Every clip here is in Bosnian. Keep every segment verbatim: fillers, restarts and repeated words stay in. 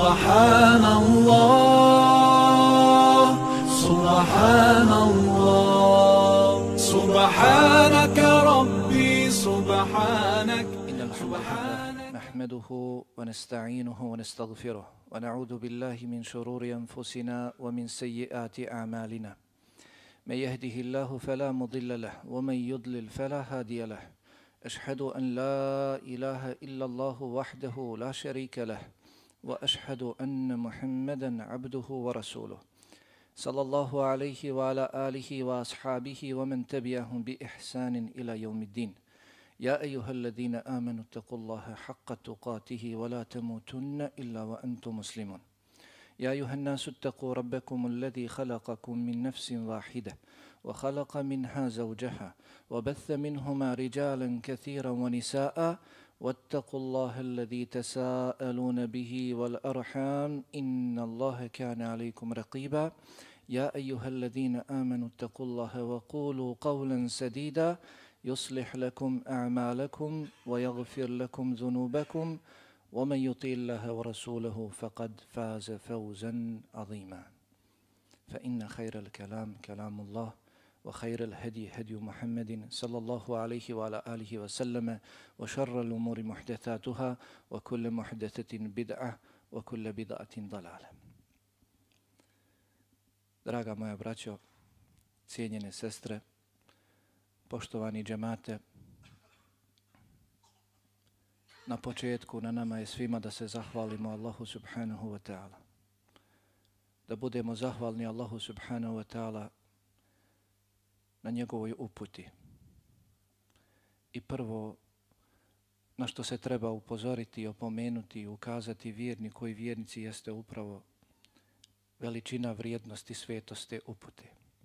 سبحان الله سبحان الله سبحانك ربي سبحانك إن الحمد لله نحمده ونستعينه ونستغفره ونعوذ بالله من شرور أنفسنا ومن سيئات أعمالنا من يهده الله فلا مضل له ومن يضلل فلا هادي له أشهد أن لا إله إلا الله وحده لا شريك له وأشهد أن محمدا عبده ورسوله صلى الله عليه وعلى آله وأصحابه ومن تبعهم بإحسان إلى يوم الدين يا أيها الذين آمنوا اتقوا الله حق تقاته ولا تموتن إلا وأنتم مسلمون يا أيها الناس اتقوا ربكم الذي خلقكم من نفس واحدة وخلق منها زوجها وبث منهما رجالا كثيرا ونساء واتقوا الله الذي تساءلون به والأرحام إن الله كان عليكم رقيبا يا أيها الذين آمنوا اتقوا الله وقولوا قولا سديدا يصلح لكم أعمالكم ويغفر لكم ذنوبكم ومن يطع الله ورسوله فقد فاز فوزا عظيما فإن خير الكلام كلام الله وخير الهدي هدي محمد صلى الله عليه وعلى آله وسلم وشر الأمور محدثاتها وكل محدثة بدعة وكل بدعة ضلالة. Draga moja braćo, cijenjene sestre, poštovani džemate, na početku na nama je svima da se zahvalimo Allahu subhanahu wa ta'ala. Da budemo zahvalni Allahu subhanahu wa ta'ala na njegovoj uputi. I prvo na što se treba upozoriti, opomenuti i ukazati vjerniku i vjernici jeste upravo veličina vrijednosti svetosti upute.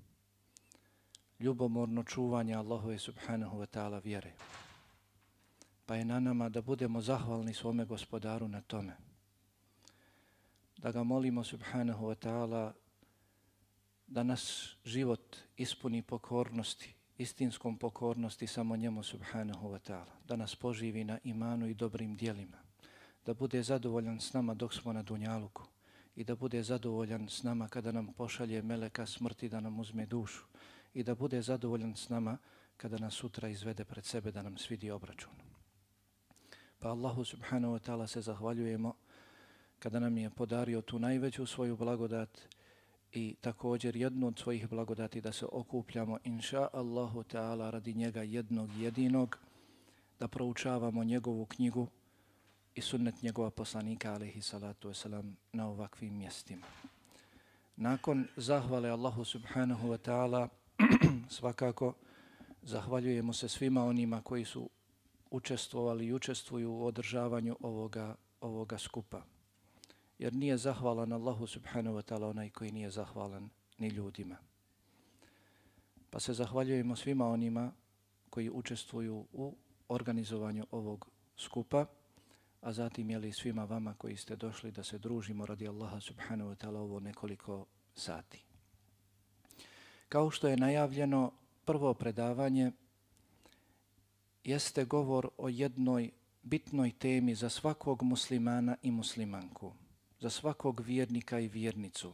Ljubomorno čuvanje Allahove subhanahu wa ta'ala vjere. Pa je na nama da budemo zahvalni svome gospodaru na tome. Da ga molimo subhanahu wa ta'ala da nas život ispuni pokornosti, istinskom pokornosti samo njemu subhanahu wa ta'ala. Da nas poživi na imanu i dobrim dijelima. Da bude zadovoljan s nama dok smo na dunjaluku. I da bude zadovoljan s nama kada nam pošalje meleka smrti da nam uzme dušu. I da bude zadovoljan s nama kada nas sutra izvede pred sebe da nam svidi obračun. Pa Allahu subhanahu wa ta'ala se zahvaljujemo kada nam je podario tu najveću svoju blagodat i također jednu od svojih blagodati da se okupljamo inša Allahu ta'ala radi njega jednog jedinog, da proučavamo njegovu knjigu i sunnet njegova poslanika alejhi salatu wasalam na ovakvim mjestima. Nakon zahvale Allahu subhanahu wa ta'ala svakako zahvaljujemo se svima onima koji su učestvovali i učestvuju u održavanju ovoga, ovoga skupa. Jer nije zahvalan Allahu subhanahu wa ta'ala onaj koji nije zahvalan ni ljudima. Pa se zahvaljujemo svima onima koji učestvuju u organizovanju ovog skupa, a zatim je li svima vama koji ste došli da se družimo radi Allaha subhanahu wa ta'ala ovo nekoliko sati. Kao što je najavljeno, prvo predavanje jeste govor o jednoj bitnoj temi za svakog muslimana i muslimanku, za svakog vjernika i vjernicu.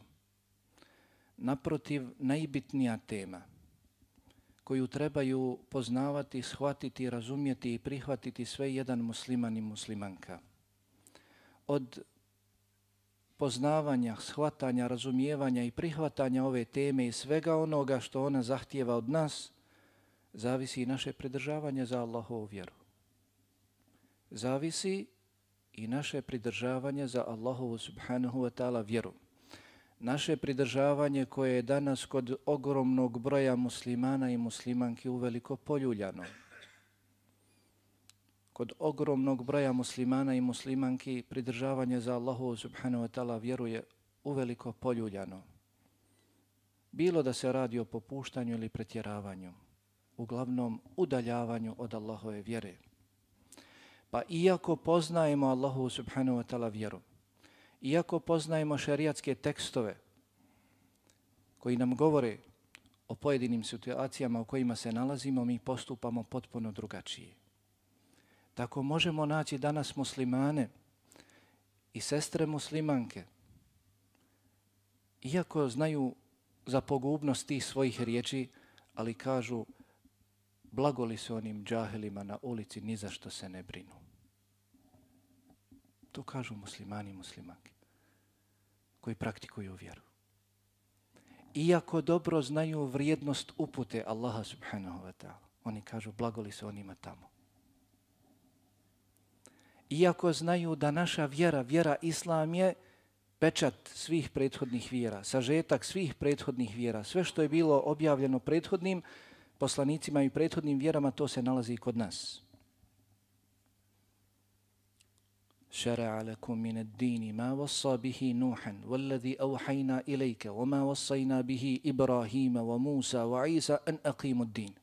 Naprotiv, najbitnija tema koju trebaju poznavati, shvatiti, razumjeti i prihvatiti sve jedan musliman i muslimanka. Od poznavanja, shvatanja, razumijevanja i prihvatanja ove teme i svega onoga što ona zahtijeva od nas, zavisi i naše pridržavanje za Allahovu vjeru. Zavisi i naše pridržavanje za Allahovu subhanahu wa ta'ala vjeru. Naše pridržavanje koje je danas kod ogromnog broja muslimana i muslimanki uveliko poljuljano. Kod ogromnog broja muslimana i muslimanki pridržavanje za Allahovu subhanahu wa ta'ala vjeru je uveliko poljuljano. Bilo da se radi o popuštanju ili pretjeravanju, uglavnom udaljavanju od Allahove vjere. Pa iako poznajemo Allahovu subhanahu wa ta'ala vjeru, iako poznajemo šerijatske tekstove koji nam govore o pojedinim situacijama u kojima se nalazimo, mi postupamo potpuno drugačije. Tako možemo naći danas muslimane i sestre muslimanke, iako znaju za pogubnost tih svojih riječi, ali kažu blagoli se onim džahilima na ulici, ni za što se ne brinu. To kažu muslimani i muslimanke koji praktikuju vjeru. Iako dobro znaju vrijednost upute Allaha subhanahu wa ta'ala, oni kažu blagoli se onima tamo. Iako znaju da naša vjera, vjera Islam je pečat svih prethodnih vjera, sažetak svih prethodnih vjera, sve što je bilo objavljeno prethodnim poslanicima i prethodnim vjerama, to se nalazi kod nas. شرع لكم من الدين ما وصى به نوحا والذي أوحينا إليك وما وصينا به إبراهيم وموسى وعيسى أن أقيموا الدين.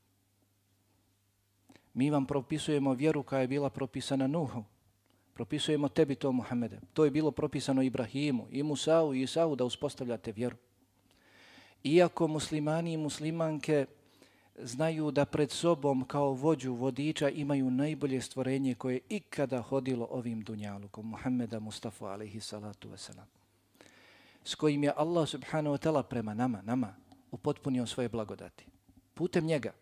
Mi vam propisujemo vjeru koja je bila propisana Nuhu. Propisujemo tebi to, Muhammede. To je bilo propisano Ibrahimu i Musau i Isau da uspostavljate vjeru. Iako muslimani i muslimanke znaju da pred sobom kao vođu vodiča imaju najbolje stvorenje koje je ikada hodilo ovim dunjalukom, Muhammeda Mustafa alaihi salatu wasalam, s kojim je Allah subhanahu wa ta'ala prema nama, nama upotpunio svoje blagodati. Putem njega.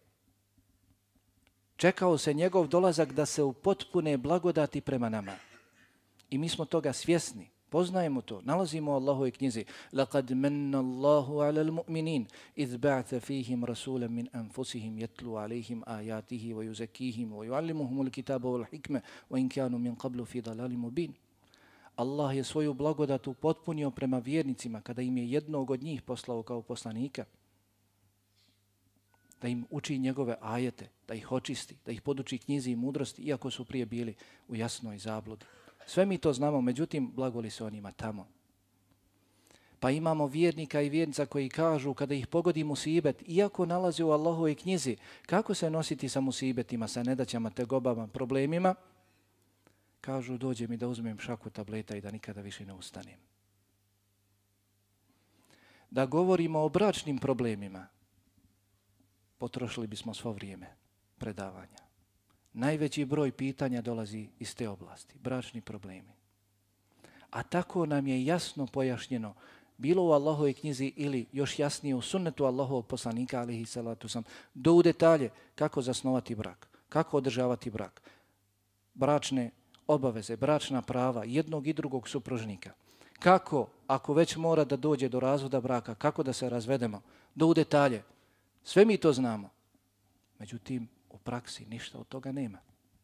Čekao se njegov dolazak da se upotpune blagodati prema nama. I mi smo toga svjesni. Poznajemo to, nalazimo u Allahovoj knjizi. لَقَدْ مَنَّ اللَّهُ عَلَى الْمُؤْمِنِينَ إِذْ بَعْثَ فِيهِمْ رَسُولًا مِنْ أَنفُسِهِمْ يَتْلُو عَلَيْهِمْ آيَاتِهِ وَيُزَكِّيهِمْ وَيُعَلِّمُهُمُ الْكِتَابَ وَالْحِكْمَةَ وَإِنْ كَانُوا مِنْ قَبْلُ فِي ضَلَالٍ مُبِينٍ. Allah je svoju blagodat upotpunio prema vjernicima kada im je jednog od njih poslao kao poslanika, da im uči njegove ajete, da ih očisti, da ih poduči knjizi i mudrosti, iako su prije bili u jasnoj zabludi. Sve mi to znamo, međutim, blagoli se onima tamo. Pa imamo vjernika i vjernica koji kažu kada ih pogodi musibet, iako nalaze u Allahovoj knjizi, kako se nositi sa musibetima, sa nedaćama, tegobama, problemima, kažu dođe mi da uzmem šaku tableta i da nikada više ne ustanem. Da govorimo o bračnim problemima, potrošili bismo svo vrijeme predavanja. Najveći broj pitanja dolazi iz te oblasti, bračni problemi. A tako nam je jasno pojašnjeno, bilo u Allahovoj knjizi ili još jasnije u sunnetu Allahovog poslanika, alejhi salatu vesselam, do u detalje kako zasnovati brak, kako održavati brak, bračne obaveze, bračna prava jednog i drugog supružnika. Kako, ako već mora da dođe do razvoda braka, kako da se razvedemo, do u detalje. Sve mi to znamo. Međutim, u praksi ništa od toga nema.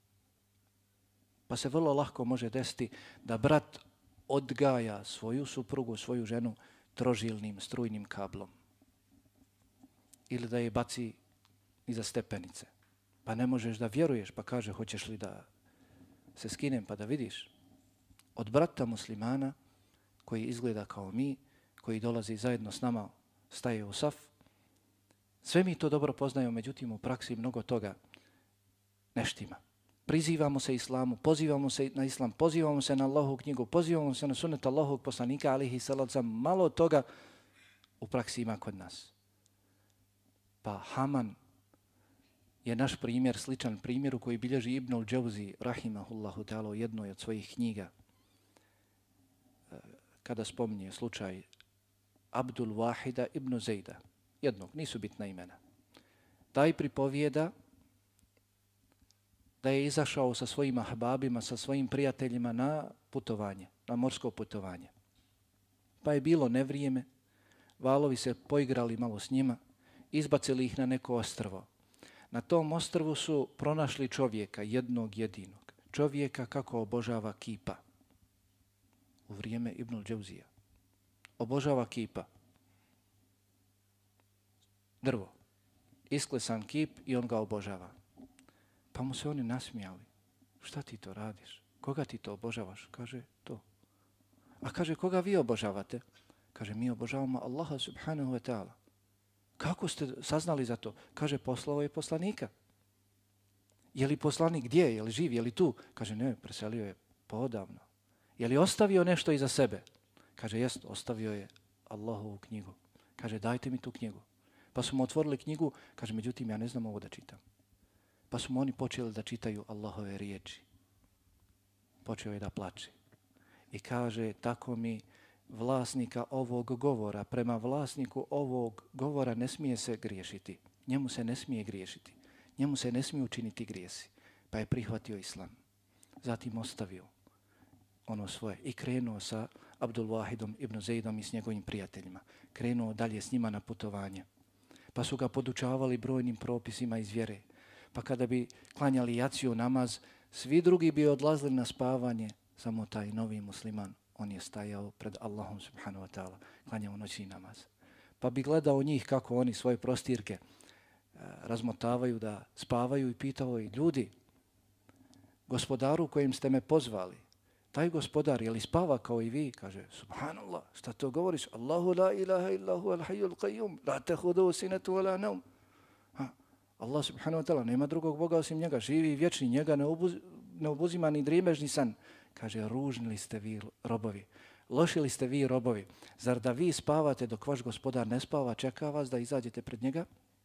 Pa se vrlo lako može desiti da brat odgaja svoju suprugu, svoju ženu trožilnim strujnim kablom. Ili da je baci iza stepenice. Pa ne možeš da vjeruješ, pa kaže hoćeš li da se skinem pa da vidiš. Od brata muslimana koji izgleda kao mi, koji dolazi zajedno s nama, staje u saf. Sve mi to dobro poznajemo, međutim u praksi mnogo toga ne štima. Prizivamo se islamu, pozivamo se na islam, pozivamo se na Allahovu knjigu, pozivamo se na sunnet Allahovog poslanika, alejhi salatu vesselam, malo toga u praksi ima kod nas. Pa Haman je naš primjer, sličan primjeru koji bilježi Ibnul Džauzi, rahimahullahu ta'ala, u jednoj od svojih knjiga, kada spominje slučaj Abdul Wahida ibn Zejda, jednog, nisu bitna imena. Taj pripovijeda da je izašao sa svojim ahbabima, sa svojim prijateljima na putovanje, na morsko putovanje. Pa je bilo nevrijeme, valovi se poigrali malo s njima, izbacili ih na neko ostrvo. Na tom ostrvu su pronašli čovjeka, jednog jedinog. Čovjeka kako obožava kipa. U vrijeme Ibnul Džauzija. Obožava kipa. Drvo. Isklesan kip i on ga obožava. Pa mu se oni nasmijali. Šta ti to radiš? Koga ti to obožavaš? Kaže to. A kaže koga vi obožavate? Kaže mi obožavamo Allaha subhanahu wa ta'ala. Kako ste saznali za to? Kaže poslao je poslanika. Je li poslanik gdje? Je li živ? Je li tu? Kaže ne, preselio je poodavno. Je li ostavio nešto iza sebe? Kaže jest, ostavio je Allahovu knjigu. Kaže dajte mi tu knjigu. Pa su mu otvorili knjigu, kaže međutim ja ne znam ovo da čitam. Pa su mu oni počeli da čitaju Allahove riječi. Počeo je da plače. i kaže tako mi vlasnika ovog govora, prema vlasniku ovog govora ne smije se griješiti. Njemu se ne smije griješiti. Njemu se ne smije učiniti grijesi. Pa je prihvatio islam. Zatim ostavio ono svoje i krenuo sa Abdul Wahidom ibn Zaidom i s njegovim prijateljima. Krenuo dalje s njima na putovanje. Pa su ga podučavali brojnim propisima iz vjere. Pa kada bi klanjali jaciju namaz, svi drugi bi odlazili na spavanje, samo taj novi musliman, on je stajao pred Allahom subhanahu wa ta'ala, klanjao noćni namaz. Pa bi gledao njih kako oni svoje prostirke e, razmotavaju da spavaju i pitao ih, ljudi, gospodaru kojim ste me pozvali, taj gospodar, je li spava kao i vi? Kaže, subhanallah, šta to govoriš? Allahu la ilaha illahu al hayyul qayyum, la ta'khudhuhu sinatun wa la nawm. Allah subhanahu wa ta'ala, nema drugog Boga osim njega, živi i vječni, njega ne, obuz, ne obuzima ni drimež ni san. Kaže, ružni li ste vi robovi, loši li ste vi robovi, zar da vi spavate dok vaš gospodar ne spava, čeka vas da izađete pred njega?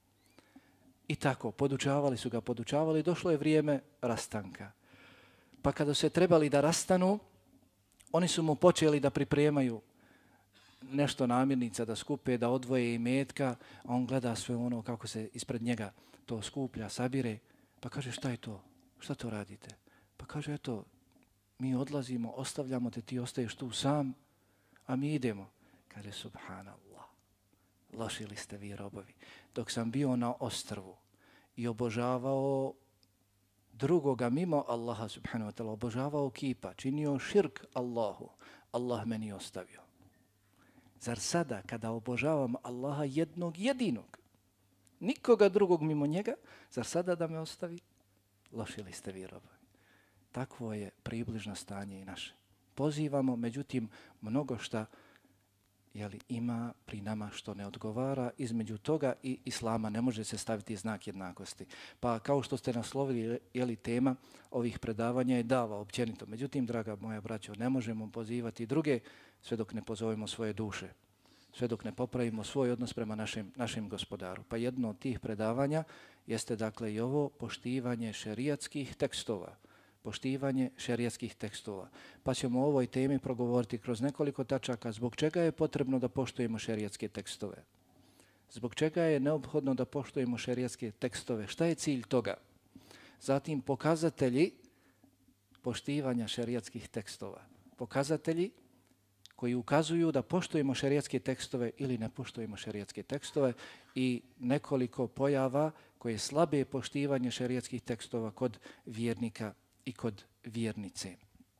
I tako, podučavali su ga, podučavali, došlo je vrijeme rastanka. Pa kada se trebali da rastanu, oni su mu počeli da pripremaju nešto namirnica, da skupe, da odvoje imetka, a on gleda sve ono kako se ispred njega to skuplja, sabire. Pa kaže, šta je to? Šta to radite? Pa kaže, eto, mi odlazimo, ostavljamo te, ti ostaješ tu sam, a mi idemo. Kaže, subhanallah, loši li ste vi robovi. Dok sam bio na ostrvu i obožavao drugoga mimo Allaha subhanahu wa ta'ala, obožavao kipa, činio širk Allahu, Allah meni ostavio. Zar sada kada obožavam Allaha jednog jedinog, nikoga drugog mimo njega, zar sada da me ostavi? Loši li ste vi robovi. Takvo je približno stanje i naše. Pozivamo, međutim, mnogo šta jeli, ima pri nama što ne odgovara. Između toga i islama ne može se staviti znak jednakosti. Pa kao što ste naslovili, jeli, tema ovih predavanja je dava općenito. Međutim, draga moja braćo, ne možemo pozivati druge sve dok ne pozovemo svoje duše, sve dok ne popravimo svoj odnos prema našem, našem gospodaru. Pa jedno od tih predavanja jeste dakle i ovo poštivanje šerijatskih tekstova. Poštivanje šerijatskih tekstova. Pa ćemo o ovoj temi progovoriti kroz nekoliko tačaka zbog čega je potrebno da poštujemo šerijatske tekstove. Zbog čega je neophodno da poštujemo šerijatske tekstove. Šta je cilj toga? Zatim pokazatelji poštivanja šerijatskih tekstova. Pokazatelji koji ukazuju da poštujemo šerijatske tekstove ili ne poštujemo šerijatske tekstove i nekoliko pojava koje slabe poštivanje šerijatskih tekstova kod vjernika i kod vjernice.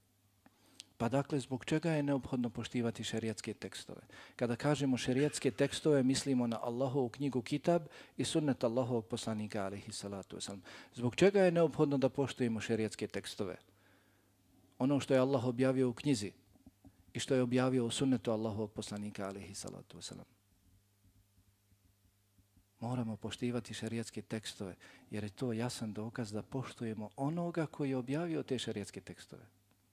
Pa dakle, zbog čega je neophodno poštivati šerijatske tekstove? Kada kažemo šerijatske tekstove, mislimo na Allahovu knjigu Kitab i sunnet Allahovog poslanika, alejhi salatu vesselam. Zbog čega je neophodno da poštujemo šerijatske tekstove? Ono što je Allah objavio u knjizi i što je objavio u sunnetu Allahovog poslanika, alejhi salatu vesselam. Moramo poštivati šerijatske tekstove, jer je to jasan dokaz da poštujemo onoga koji je objavio te šerijatske tekstove.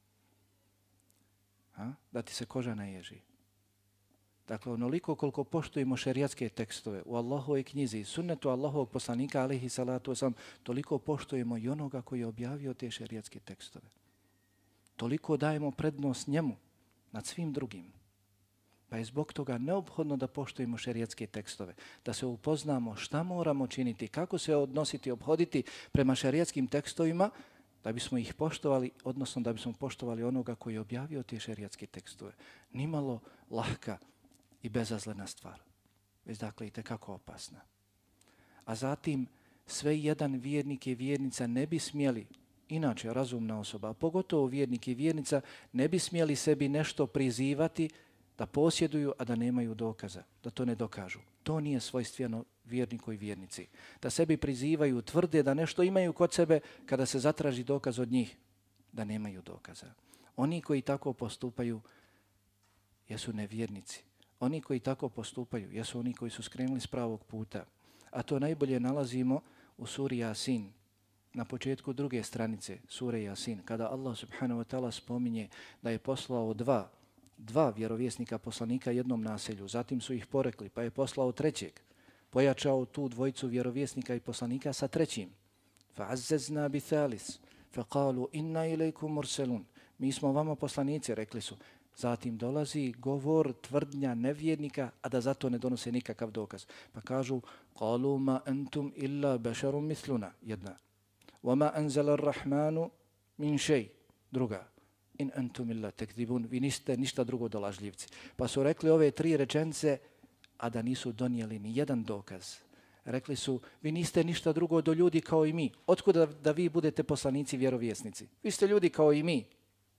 Ha? Da ti se koža ne ježi. Dakle, onoliko koliko poštujemo šerijatske tekstove u Allahovoj knjizi, sunnetu Allahovog poslanika, alejhi salatu vesselam, toliko poštujemo i onoga koji je objavio te šerijatske tekstove. Toliko dajemo prednost njemu nad svim drugim. Pa je zbog toga neophodno da poštujemo šerijatske tekstove, da se upoznamo šta moramo činiti, kako se odnositi, obhoditi prema šerijatskim tekstovima, da bismo ih poštovali, odnosno da bismo poštovali onoga koji je objavio te šerijatske tekstove. Nimalo lahka i bezazlena stvar, već dakle i tekako opasna. A zatim sve jedan vjernik i vjernica ne bi smjeli, inače razumna osoba, a pogotovo vjernik i vjernica, ne bi smjeli sebi nešto prizivati da posjeduju, a da nemaju dokaza, da to ne dokažu. To nije svojstveno vjerniku i vjernici. Da sebi prizivaju, tvrde da nešto imaju kod sebe, kada se zatraži dokaz od njih, da nemaju dokaza. Oni koji tako postupaju jesu nevjernici. Oni koji tako postupaju jesu oni koji su skrenuli s pravog puta. A to najbolje nalazimo u suri Jasin, na početku druge stranice sure Jasin, kada Allah subhanahu wa ta'ala spominje da je poslao dva dva vjerovjesnika poslanika jednom naselju, zatim su ih porekli, pa je poslao trećeg, pojačao tu dvojicu vjerovjesnika i poslanika sa trećim. فَعَزَّزْنَا بِثَالِث فَقَالُوا إِنَّا إِلَيْكُمْ مُرْسَلُونَ. mi smo vama poslanici, rekli su. Zatim dolazi govor, tvrdnja nevjernika, a da zato ne donose nikakav dokaz. Pa kažu, قَالُوا مَا أَنْتُمْ إِلَّا بَشَرٌ مِثْلُنَا, jedna. وَمَا أَنْزَلَ الرَّحْمَانُ مِنْ شَيْءٍ, druga. In antum illa tekdibun, vi niste ništa drugo do lažljivci. Pa su rekli ove tri rečenice, a da nisu donijeli ni jedan dokaz. Rekli su, vi niste ništa drugo do ljudi kao i mi. Otkuda da, da vi budete poslanici, vjerovjesnici? Vi ste ljudi kao i mi.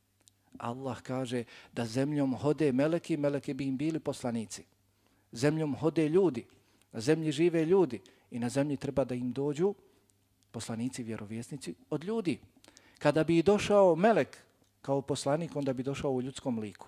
Allah kaže da zemljom hode meleki, meleki bi im bili poslanici. Zemljom hode ljudi, na zemlji žive ljudi i na zemlji treba da im dođu poslanici, vjerovjesnici od ljudi. Kada bi došao melek kao poslanik, onda bi došao u ljudskom liku.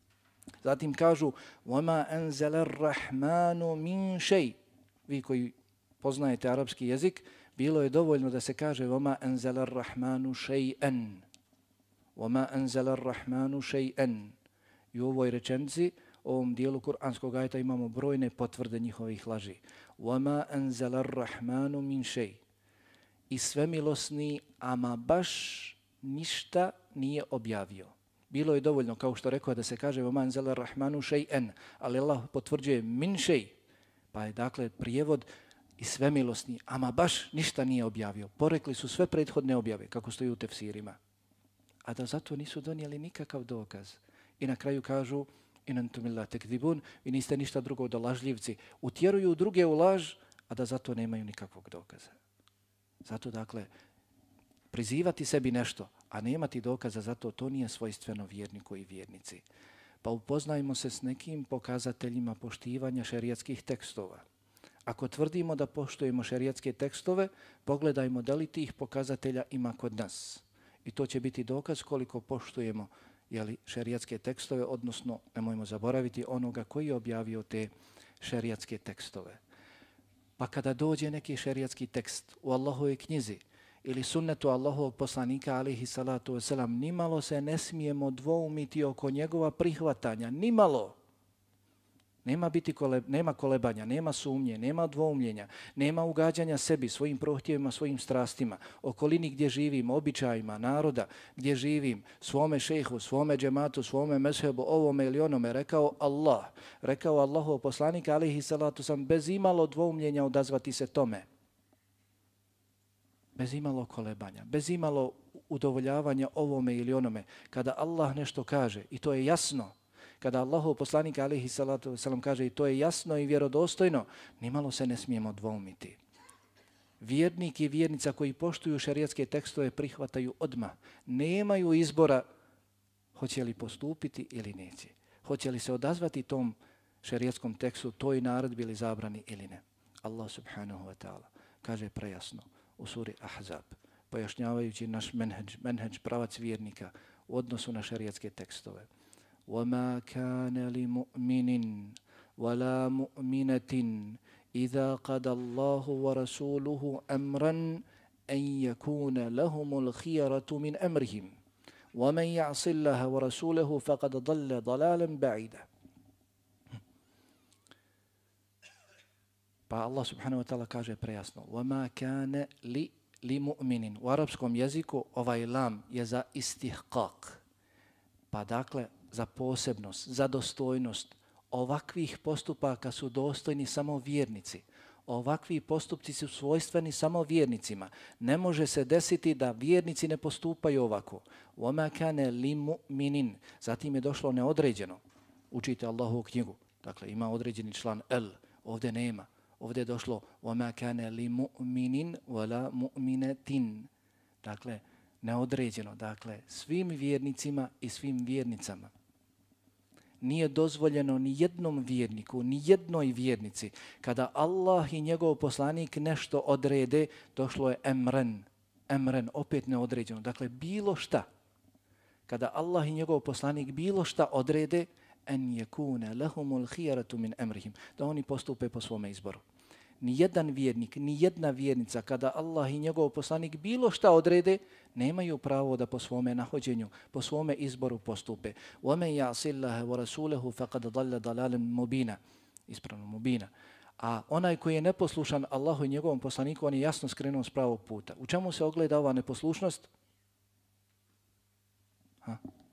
Zatim kažu وَمَا أَنْزَلَ الرَّحْمَانُ مِنْ شَيْءٍ. Vi koji poznajete arapski jezik, bilo je dovoljno da se kaže وَمَا أَنْزَلَ الرَّحْمَانُ شَيْئًا. وَمَا أَنْزَلَ الرَّحْمَانُ شَيْئًا. I u ovoj rečenici, u ovom dijelu kuranskog ajeta imamo brojne potvrde njihovih laži. وَمَا أَنْزَلَ الرَّحْمَانُ مِنْ شَيْءٍ. I svemilosni, ama baš ništa nije objavio. Bilo je dovoljno, kao što rekao, da se kaže وَمَا أَنْزَلَ الرَّحْمَانُ شَيْئًا, ali Allah potvrđuje min šej. Pa je dakle prijevod i svemilosni, ama baš ništa nije objavio. Porekli su sve prethodne objave, kako stoji u tefsirima. A da zato nisu donijeli nikakav dokaz. I na kraju kažu in antum illa tekdibun, vi niste ništa drugo do lažljivci. Utjeruju druge u laž, a da zato nemaju nikakvog dokaza. Zato dakle, prizivati sebi nešto, a nemati dokaza za to, to nije svojstveno vjerniku i vjernici. Pa upoznajmo se s nekim pokazateljima poštivanja šerijatskih tekstova. Ako tvrdimo da poštujemo šerijatske tekstove, pogledajmo da li tih pokazatelja ima kod nas. I to će biti dokaz koliko poštujemo jeli, šerijatske tekstove, odnosno nemojmo zaboraviti onoga koji je objavio te šerijatske tekstove. Pa kada dođe neki šerijatski tekst u Allahovoj knjizi ili sunnetu Allahovog poslanika alihi salatu wasalam, nimalo se ne smijemo dvoumiti oko njegova prihvatanja, nimalo. Nema, biti kole, nema kolebanja, nema sumnje, nema dvoumljenja, nema ugađanja sebi, svojim prohtjevima, svojim strastima, okolini gdje živim, običajima, naroda gdje živim, svome šejhu, svome džematu, svome mezhebu, ovome ili onome, rekao Allah, rekao Allahov poslanik alihi salatu sam, bez imalo dvoumljenja odazvati se tome. Bez imalo kolebanja, bez imalo udovoljavanja ovome ili onome. Kada Allah nešto kaže, i to je jasno, kada Allahov poslanik alihi salatu wasalam kaže i to je jasno i vjerodostojno, nimalo se ne smijemo dvoumiti. Vjernik i vjernica koji poštuju šerijatske tekstove prihvataju odmah. Nemaju izbora hoće li postupiti ili neće. Hoće li se odazvati tom šerijatskom tekstu, toj naredbi ili zabrani ili ne. Allah subhanahu wa ta'ala kaže prejasno u suri Ahzab, pojašnjavajući naš menheđ, menheđ pravac vjernika u odnosu na šerijatske tekstove. وَمَا كَانَ لِمُؤْمِنٍ وَلَا مُؤْمِنَةٍ إِذَا قَدَ اللَّهُ وَرَسُولُهُ أَمْرًا أَنْ يَكُونَ لَهُمُ الْخِيَرَةُ مِنْ أَمْرِهِمْ وَمَنْ يَعْصِ اللَّهَ وَرَسُولَهُ فَقَدْ ضَلَّ ضَلَالًا بَعِيدًا. Pa Allah subhanahu wa ta'ala kaže prejasno وَمَا كَانَ لِمُؤْمِنٍ. U arapskom jeziku ovaj lam je za istihqaq. Pa dakle, za posebnost, za dostojnost. Ovakvih postupaka su dostojni samo vjernici. Ovakvi postupci su svojstveni samo vjernicima. Ne može se desiti da vjernici ne postupaju ovako. وَمَا كَانَ لِمُؤْمِنٍ. Zatim je došlo neodređeno. Učite Allahovu knjigu. Dakle, ima određeni član L. Ovdje nema. Ovdje je došlo وَمَا كَانَ لِمُؤْمِنٍ وَلَا مُؤْمِنَةٍ. Dakle, neodređeno. Dakle, svim vjernicima i svim vjernicama. Nije dozvoljeno ni jednom vjerniku, ni jednoj vjernici. Kada Allah i njegov poslanik nešto odrede, došlo je emren. Emren, opet neodređeno. Dakle, bilo šta. Kada Allah i njegov poslanik bilo šta odrede, en yekune lahumul khiyaratu min amrihim, da oni postupe po svome izboru. Ni jedan vjernik, ni jedna vjernica, kada Allah i njegov poslanik bilo šta odrede, nemaju pravo da po svome nahođenju, po svome izboru postupe. وَمَنْ يَعْصِ اللَّهَ وَرَسُولَهُ فَقَدْ ضَلَّ ضَلَالًا مُبِينًا. Ispravno, mubina. A onaj koji je neposlušan Allahu i njegovom poslaniku, on je jasno skrenuo s pravog puta. U čemu se ogleda ova neposlušnost? Ha?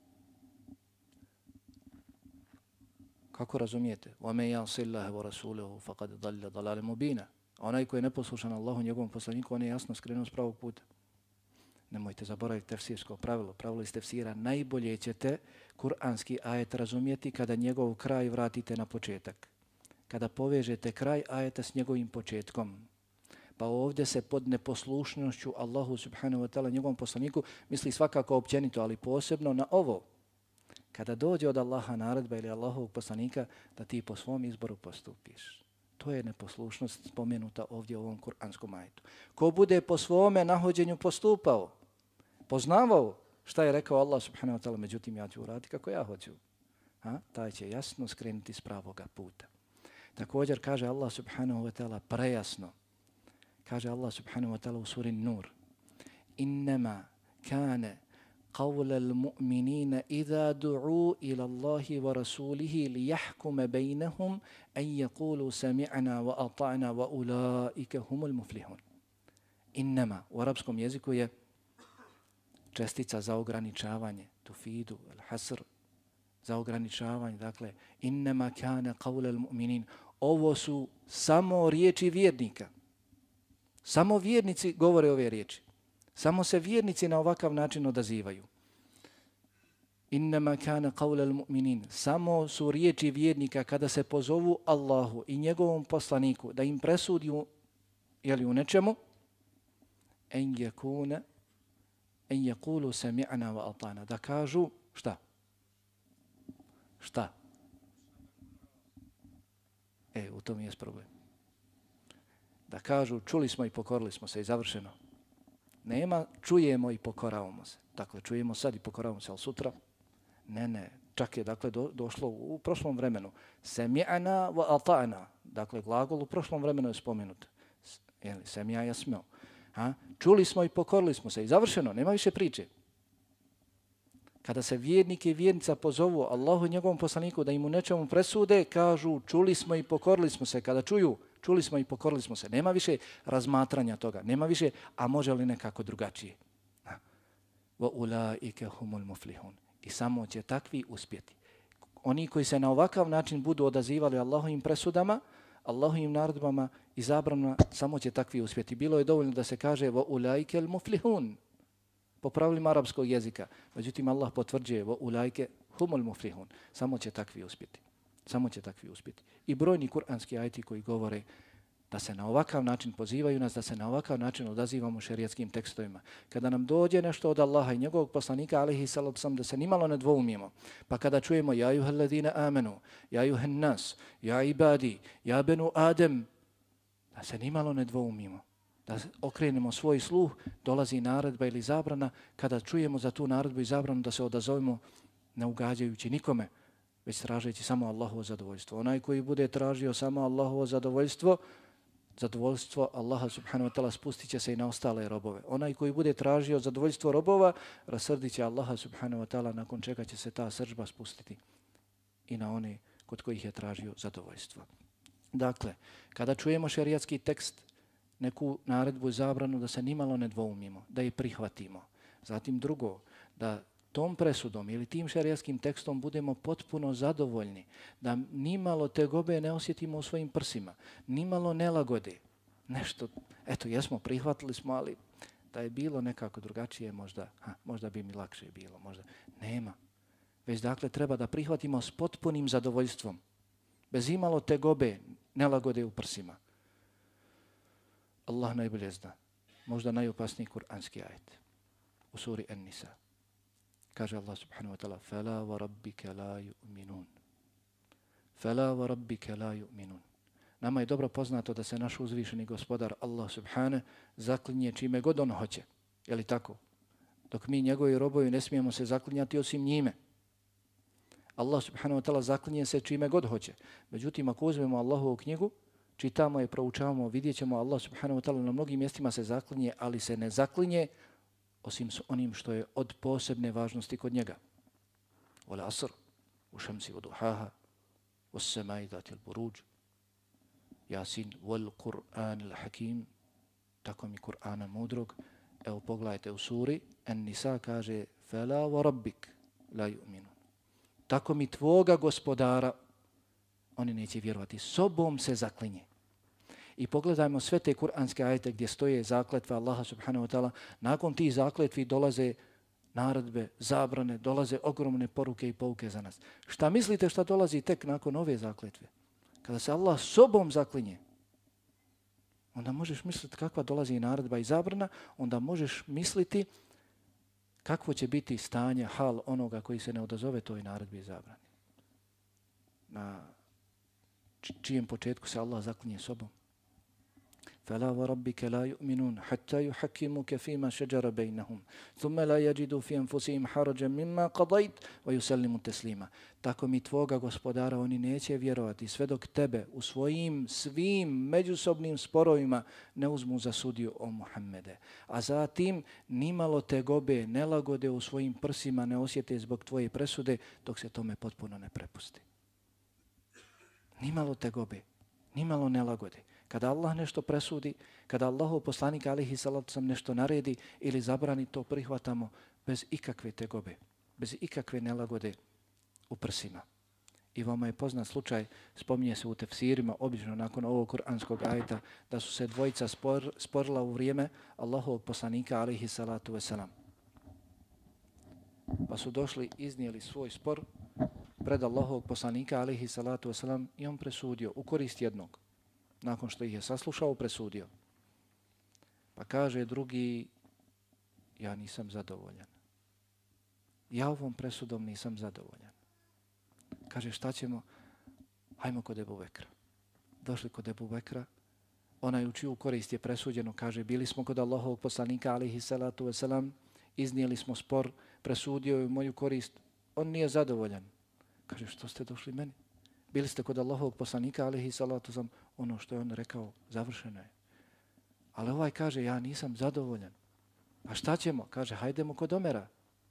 Kako razumijete? وَمَنْ يَعْصِ اللَّهَ وَرَسُولَهُ فَقَدْ ضَلَّ ضَلَالًا مُبِينًا. Onaj koji je neposlušan Allahu njegovom poslaniku, on je jasno skrenuo s pravog puta. Nemojte zaboraviti tefsirsko pravilo. Pravilo iz tefsira: najbolje ćete kuranski ajet razumjeti kada njegov kraj vratite na početak. Kada povežete kraj ajeta s njegovim početkom. Pa ovdje se pod neposlušnošću Allahu subhanahu wa ta'ala njegovom poslaniku misli svakako općenito, ali posebno na ovo. Kada dođe od Allaha naredba ili Allahovog poslanika da ti po svom izboru postupiš. To je neposlušnost spomenuta ovdje u ovom kuranskom ajetu. Ko bude po svome nahođenju postupao, poznavao šta je rekao Allah subhanahu wa ta'ala, međutim ja ću uraditi kako ja hoću, ha? Taj će jasno skrenuti s pravoga puta. Također kaže Allah subhanahu wa ta'ala prejasno, kaže Allah subhanahu wa ta'ala u suri Nur: Innama kane قول المؤمنين إذا دعوا إلى الله ورسوله ليحكم بينهم أن يقولوا سمعنا وأطعنا وأولئك هم المفلحون. إنما u arapskom jeziku je čestica za ograničavanje, tufidu, al-hasr, za ograničavanje. Dakle, innama kana qawl al-mu'minin. Ovo su samo riječi vjernika. Samo vjernici govore ove riječi. Samo se vjernici na ovakav način odazivaju. Innama kana qawl al-mu'minin. Samo su riječi vjernika kada se pozovu Allahu i njegovom poslaniku da im presudi u, jeli u nečemu, en yakuna en yaqulu sami'na wa ata'na. Da kažu šta? Šta? E, u tom je problem. Da kažu čuli smo i pokorili smo se i završeno. Nema čujemo i pokoravamo se. Dakle, čujemo sad i pokoravamo se, ali sutra? Ne, ne. Čak je dakle do, došlo u prošlom vremenu. Sami'na wa ata'na. Dakle, glagol u prošlom vremenu je spomenut. Sami'a jasmeo. Ha? Čuli smo i pokorili smo se i završeno. Nema više priče. Kada se vjernik i vjernica pozovu Allahu i njegovom poslaniku da im u nečemu presude, kažu čuli smo i pokorili smo se. Kada čuju čuli smo i pokorili smo se. Nema više razmatranja toga. Nema više, a može li nekako drugačije. Wa ulaika humul muflihun. I samo će takvi uspjeti. Oni koji se na ovakav način budu odazivali Allahovim presudama, Allahovim naredbama i zabranama, samo će takvi uspjeti. Bilo je dovoljno da se kaže wa ulaika muflihun po pravilima arapskog jezika. Međutim, Allah potvrđuje wa ulaika humul muflihun. Samo će takvi uspjeti. Samo će takvi uspjeti. I brojni kuranski ajeti koji govore da se na ovakav način pozivaju nas, da se na ovakav način odazivamo šerijatskim tekstovima. Kada nam dođe nešto od Allaha i njegovog poslanika, alejhi salatu vesselam, da se nimalo ne dvoumijemo. Pa kada čujemo ja ayyuhallazina amanu, ja ayyuhan nas, ja ibadi, ja benu Adem, da se nimalo ne dvoumijemo. Da okrenemo svoj sluh, dolazi naredba ili zabrana, kada čujemo za tu naredbu i zabranu da se odazovemo ne ugađajući nikome, već tražeći samo Allahovo zadovoljstvo. Onaj koji bude tražio samo Allahovo zadovoljstvo, zadovoljstvo Allaha subhanahu wa ta'ala spustit će se i na ostale robove. Onaj koji bude tražio zadovoljstvo robova, rasrdit će Allaha subhanahu wa ta'ala, nakon čega će se ta srdžba spustiti i na one kod kojih je tražio zadovoljstvo. Dakle, kada čujemo šerijatski tekst, neku naredbu i zabranu, da se nimalo ne dvoumimo, da je prihvatimo. Zatim drugo, da tom presudom ili tim šerijatskim tekstom budemo potpuno zadovoljni, da nimalo tegobe ne osjetimo u svojim prsima, nimalo nelagode. Nešto, eto, jesmo, prihvatili smo, ali da je bilo nekako drugačije, možda, ha, možda bi mi lakše bilo, možda. Nema. Već dakle treba da prihvatimo s potpunim zadovoljstvom, bez imalo tegobe, nelagode u prsima. Allah najbolje zna. Možda najopasniji kuranski ajet u suri An-Nisa. Kaže Allah subhanahu wa ta'ala فَلَا وَرَبِّكَ لَا يُؤْمِنُونَ فَلَا وَرَبِّكَ لَا يُؤْمِنُونَ. Nama je dobro poznato da se naš uzvišeni gospodar Allah subhanahu zaklinje čime god on hoće. Je li tako? Dok mi njegovi robovi ne smijemo se zaklinjati osim njime. Allah subhanahu wa ta'ala zaklinje se čime god hoće. Međutim, ako uzmemo Allahovu knjigu, čitamo je, proučavamo, vidjet ćemo Allah subhanahu wa ta'ala na mnogim mjestima se zaklinje, ali se ne zaklinje osim s onim što je od posebne važnosti kod njega. Wal asr, u šemsi wa duhaha, was samai dhatil buruđ, Jasin, wal Qur'an al-Hakim, tako mi Kur'ana mudrog. Evo pogledajte u suri An-Nisa kaže fala wa rabbik la yu'minun. Tako mi tvoga gospodara oni neće vjerovati. Sobom se zaklinje. I pogledajmo sve te kuranske ajete gdje stoje zakletve Allaha subhanahu wa ta'ala. Nakon tih zakletvi dolaze naredbe, zabrane, dolaze ogromne poruke i pouke za nas. Šta mislite šta dolazi tek nakon ove zakletve? Kada se Allah sobom zaklinje, onda možeš misliti kakva dolazi naredba i zabrana, onda možeš misliti kakvo će biti stanje, hal onoga koji se ne odazove toj naredbi i zabrani. Na čijem početku se Allah zaklinje sobom. فَلَا وَرَبِّكَ لَا يُؤْمِنُونَ حَتَّى يُحَكِّمُكَ فِيمَا شَجَرَ بَيْنَهُمْ ثُمَّ لَا يَجِدُوا فِي أَنفُسِهِمْ حَرَجًا مِمَّا قَضَيْتَ وَيُسَلِّمُوا تَسْلِيمًا. Tako mi tvoga gospodara oni neće vjerovati sve dok tebe u svojim svim međusobnim sporovima ne uzmu za sudiju o Muhammede. A zatim nimalo tegobe, nelagode u svojim prsima ne osjete zbog tvoje presude dok se tome potpuno ne prepusti. Nimalo tegobe, nimalo nelagode. Kada Allah nešto presudi, kada Allahov poslanik alihi salatu sam nešto naredi ili zabrani, to prihvatamo bez ikakve tegobe, bez ikakve nelagode u prsima. I vama je poznat slučaj, spominje se u tefsirima, obično nakon ovog kuranskog ajeta, da su se dvojica spor, sporila u vrijeme Allahovog poslanika alihi salatu wasalam. Pa su došli, iznijeli svoj spor pred Allahovog poslanika alihi salatu wasalam i on presudio u korist jednog. Nakon što ih je saslušao, presudio. Pa kaže drugi, ja nisam zadovoljan. Ja ovom presudom nisam zadovoljan. Kaže, šta ćemo? Hajmo kod Ebu Bekra. Došli kod Ebu Bekra. Onaj u čiju korist je presuđeno, kaže, bili smo kod Allahovog poslanika, alihi salatu wasalam, iznijeli smo spor, presudio je u moju korist. On nije zadovoljan. Kaže, što ste došli meni? Bili ste kod Allahovog poslanika, alihi salatu wasalam, ono što je on rekao, završeno je. Ali ovaj kaže, ja nisam zadovoljan. A šta ćemo? Kaže, hajdemo kod Omera.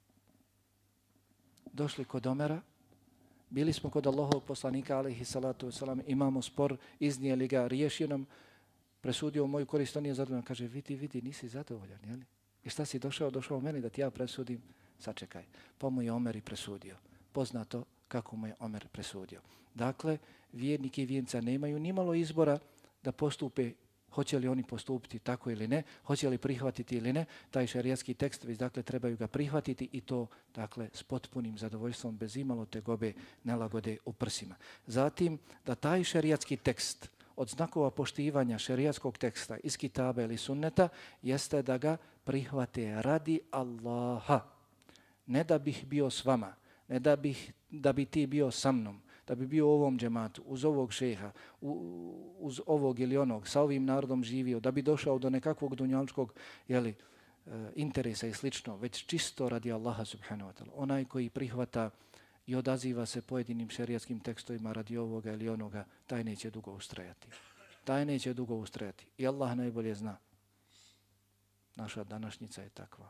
Došli kod Omera, bili smo kod Allahovog poslanika, alejhi salatu vesselam, imamo spor, iznijeli ga, riješio nam, presudio u moju korist, on nije zadovoljan. Kaže, vidi, vidi, nisi zadovoljan, jel? I šta si došao? Došao meni da ti ja presudim? Sačekaj. Pa mu je Omer i presudio. Poznato kako mu je Omer presudio. Dakle, vjernik i vjernica nemaju nimalo izbora da postupe, hoće li oni postupiti tako ili ne, hoće li prihvatiti ili ne, taj šerijatski tekst, već dakle trebaju ga prihvatiti i to dakle s potpunim zadovoljstvom, bez imalo tegobe, nelagode u prsima. Zatim, da taj šerijatski tekst od znakova poštivanja šerijatskog teksta iz kitaba ili sunneta jeste da ga prihvate radi Allaha. Ne da bih bio s vama, ne da, bih, da bi ti bio sa mnom, da bi bio u ovom džematu, uz ovog šeha, u, uz ovog ili onog, sa ovim narodom živio, da bi došao do nekakvog dunjalčkog jeli, e, interesa i slično, već čisto radi Allaha subhanahu wa ta'ala. Onaj koji prihvata i odaziva se pojedinim šerijatskim tekstovima radi ovoga ili onoga, taj neće dugo ustrajati. Taj neće dugo ustrajati. I Allah najbolje zna. Naša današnjica je takva.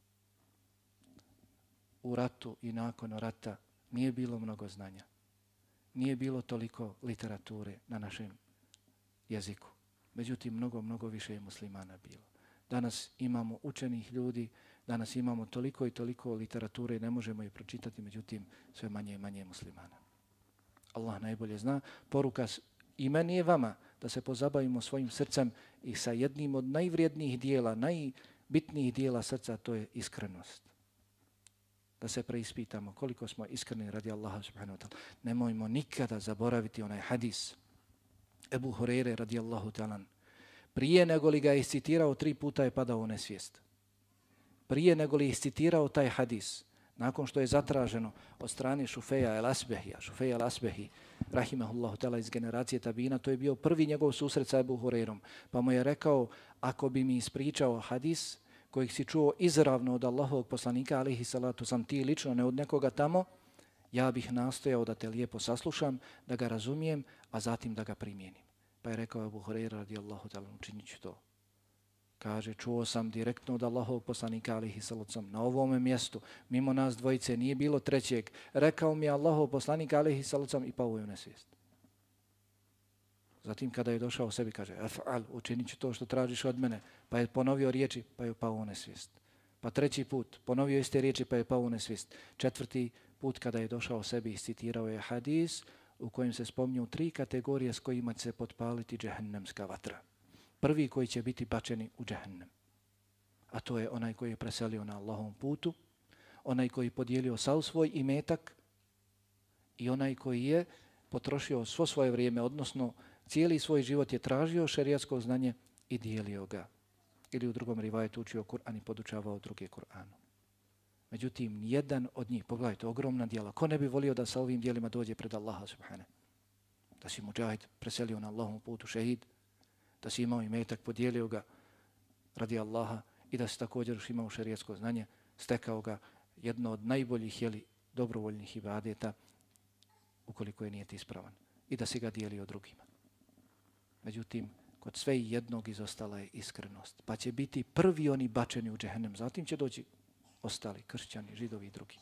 U ratu i nakon rata nije bilo mnogo znanja. Nije bilo toliko literature na našem jeziku. Međutim, mnogo, mnogo više je muslimana bilo. Danas imamo učenih ljudi, danas imamo toliko i toliko literature, ne možemo je pročitati, međutim, sve manje i manje muslimana. Allah najbolje zna. Poruka i meni je vama da se pozabavimo svojim srcem i sa jednim od najvrijednijih dijela, najbitnijih dijela srca, to je iskrenost. Da se preispitamo koliko smo iskreni radi Allaha subhanahu wa ta'ala. Nemojmo nikada zaboraviti onaj hadis Ebu Hureyre radijallahu ta'ala. Prije nego li ga je iscitirao, tri puta je padao u nesvijest. Prije nego li je iscitirao taj hadis, nakon što je zatraženo od strane Šufeja el-Asbehija, Šufeja el-Asbehi, rahimahullahu ta'ala iz generacije tabina, to je bio prvi njegov susret sa Ebu Hureyrom. Pa mu je rekao, ako bi mi ispričao hadis kojeg si čuo izravno od Allahovog poslanika, alihi salatu sam ti lično, ne od nekoga tamo, ja bih nastojao da te lijepo saslušam, da ga razumijem, a zatim da ga primijenim. Pa je rekao Abu Hureyre radijallahu ta'ala, učinit ću to. Kaže, čuo sam direktno od Allahovog poslanika, alihi salatu sam, na ovome mjestu, mimo nas dvojice, nije bilo trećeg. Rekao mi je Allahov poslanik, alihi salatu sam, i pao je u nesvijest. Zatim kada je došao sebi, kaže, af'al, učinit ću to što tražiš od mene. Pa je ponovio riječi, pa je pao u nesvijest. Pa treći put, ponovio iste riječi, pa je pao u nesvijest. Četvrti put kada je došao sebi, iscitirao je hadis u kojem se spominju tri kategorije s kojima će se potpaliti džehennemska vatra. Prvi koji će biti bačeni u džehennem, a to je onaj koji je preselio na Allahovom putu, onaj koji je podijelio sav svoj imetak i onaj koji je potrošio svo svoje vrijeme, odnosno cijeli svoj život je tražio šerijatsko znanje i dijelio ga. Ili u drugom rivajetu učio Kur'an i podučavao druge Kur'anu. Međutim, jedan od njih, pogledajte, ogromna djela. Ko ne bi volio da sa ovim djelima dođe pred Allaha subhanahu? Da si muđahid, preselio na Allahovom putu, šehid, da si imao imetak, podijelio ga radi Allaha i da si također još imao šerijatsko znanje, stekao ga, jedno od najboljih jeli dobrovoljnih ibadeta, ukoliko je nijet ispravan, i da si ga dijelio drugima. Međutim, kod sve jednog izostala je iskrenost, pa će biti prvi oni bačeni u džehennem, zatim će doći ostali, kršćani, židovi i drugi.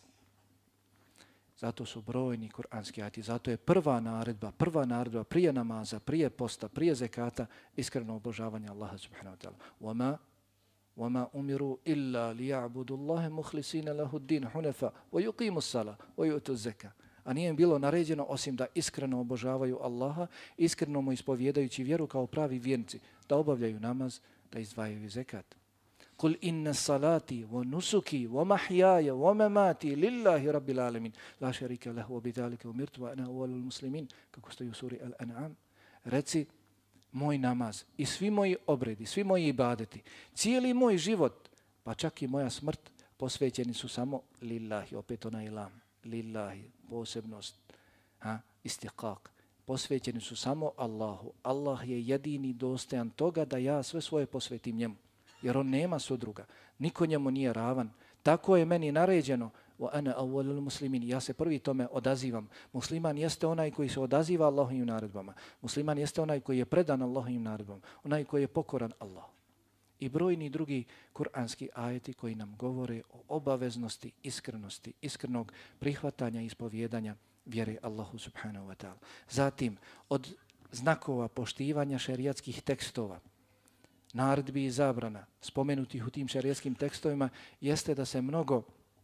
Zato su brojni kuranski ajeti, zato je prva naredba, prva naredba prije namaza, prije posta, prije zekata, iskreno obožavanje Allaha subhanahu wa ta'ala. وَمَا وَمَا أُمِرُوا إِلَّا لِيَعْبُدُوا اللَّهَ مُخْلِصِينَ لَهُ الدِّينَ حُنَفَاءَ وَيُقِيمُوا الصَّلَاةَ وَيُؤْتُوا الزَّكَاةَ. A nije im bilo naređeno osim da iskreno obožavaju Allaha, iskreno mu ispovjedajući vjeru kao pravi vjernici, da obavljaju namaz, da izdvajaju zekat. Kul inna salati wa nusuki wa mahyaya wa mamati lillahi rabbil alamin la sharika lahu wa bidhalika umirtu wa ana awwalul muslimin, kako stoji u suri Al-An'am. Reci, moj namaz i svi moji obredi, svi moji ibadeti, cijeli moj život, pa čak i moja smrt, posvećeni su samo lillahi, opet onaj lam, lillahi, posebnost, ha, istiqaq, posvećeni su samo Allahu. Allah je jedini dostojan toga da ja sve svoje posvetim njemu, jer on nema sudruga, niko njemu nije ravan. Tako je meni naređeno, wa ana awwalul muslimin, ja se prvi tome odazivam. Musliman jeste onaj koji se odaziva Allahovim naredbama. Musliman jeste onaj koji je predan Allahovim naredbama, onaj koji je pokoran Allahu. I brojni drugi kuranski ajeti koji nam govore o obaveznosti, iskrenosti, iskrenog prihvatanja i ispovjedanja vjere Allahu subhanahu wa ta'ala. Zatim, od znakova poštivanja šerijatskih tekstova, naredbi i zabrana spomenutih u tim šerijatskim tekstovima jeste da se mnogo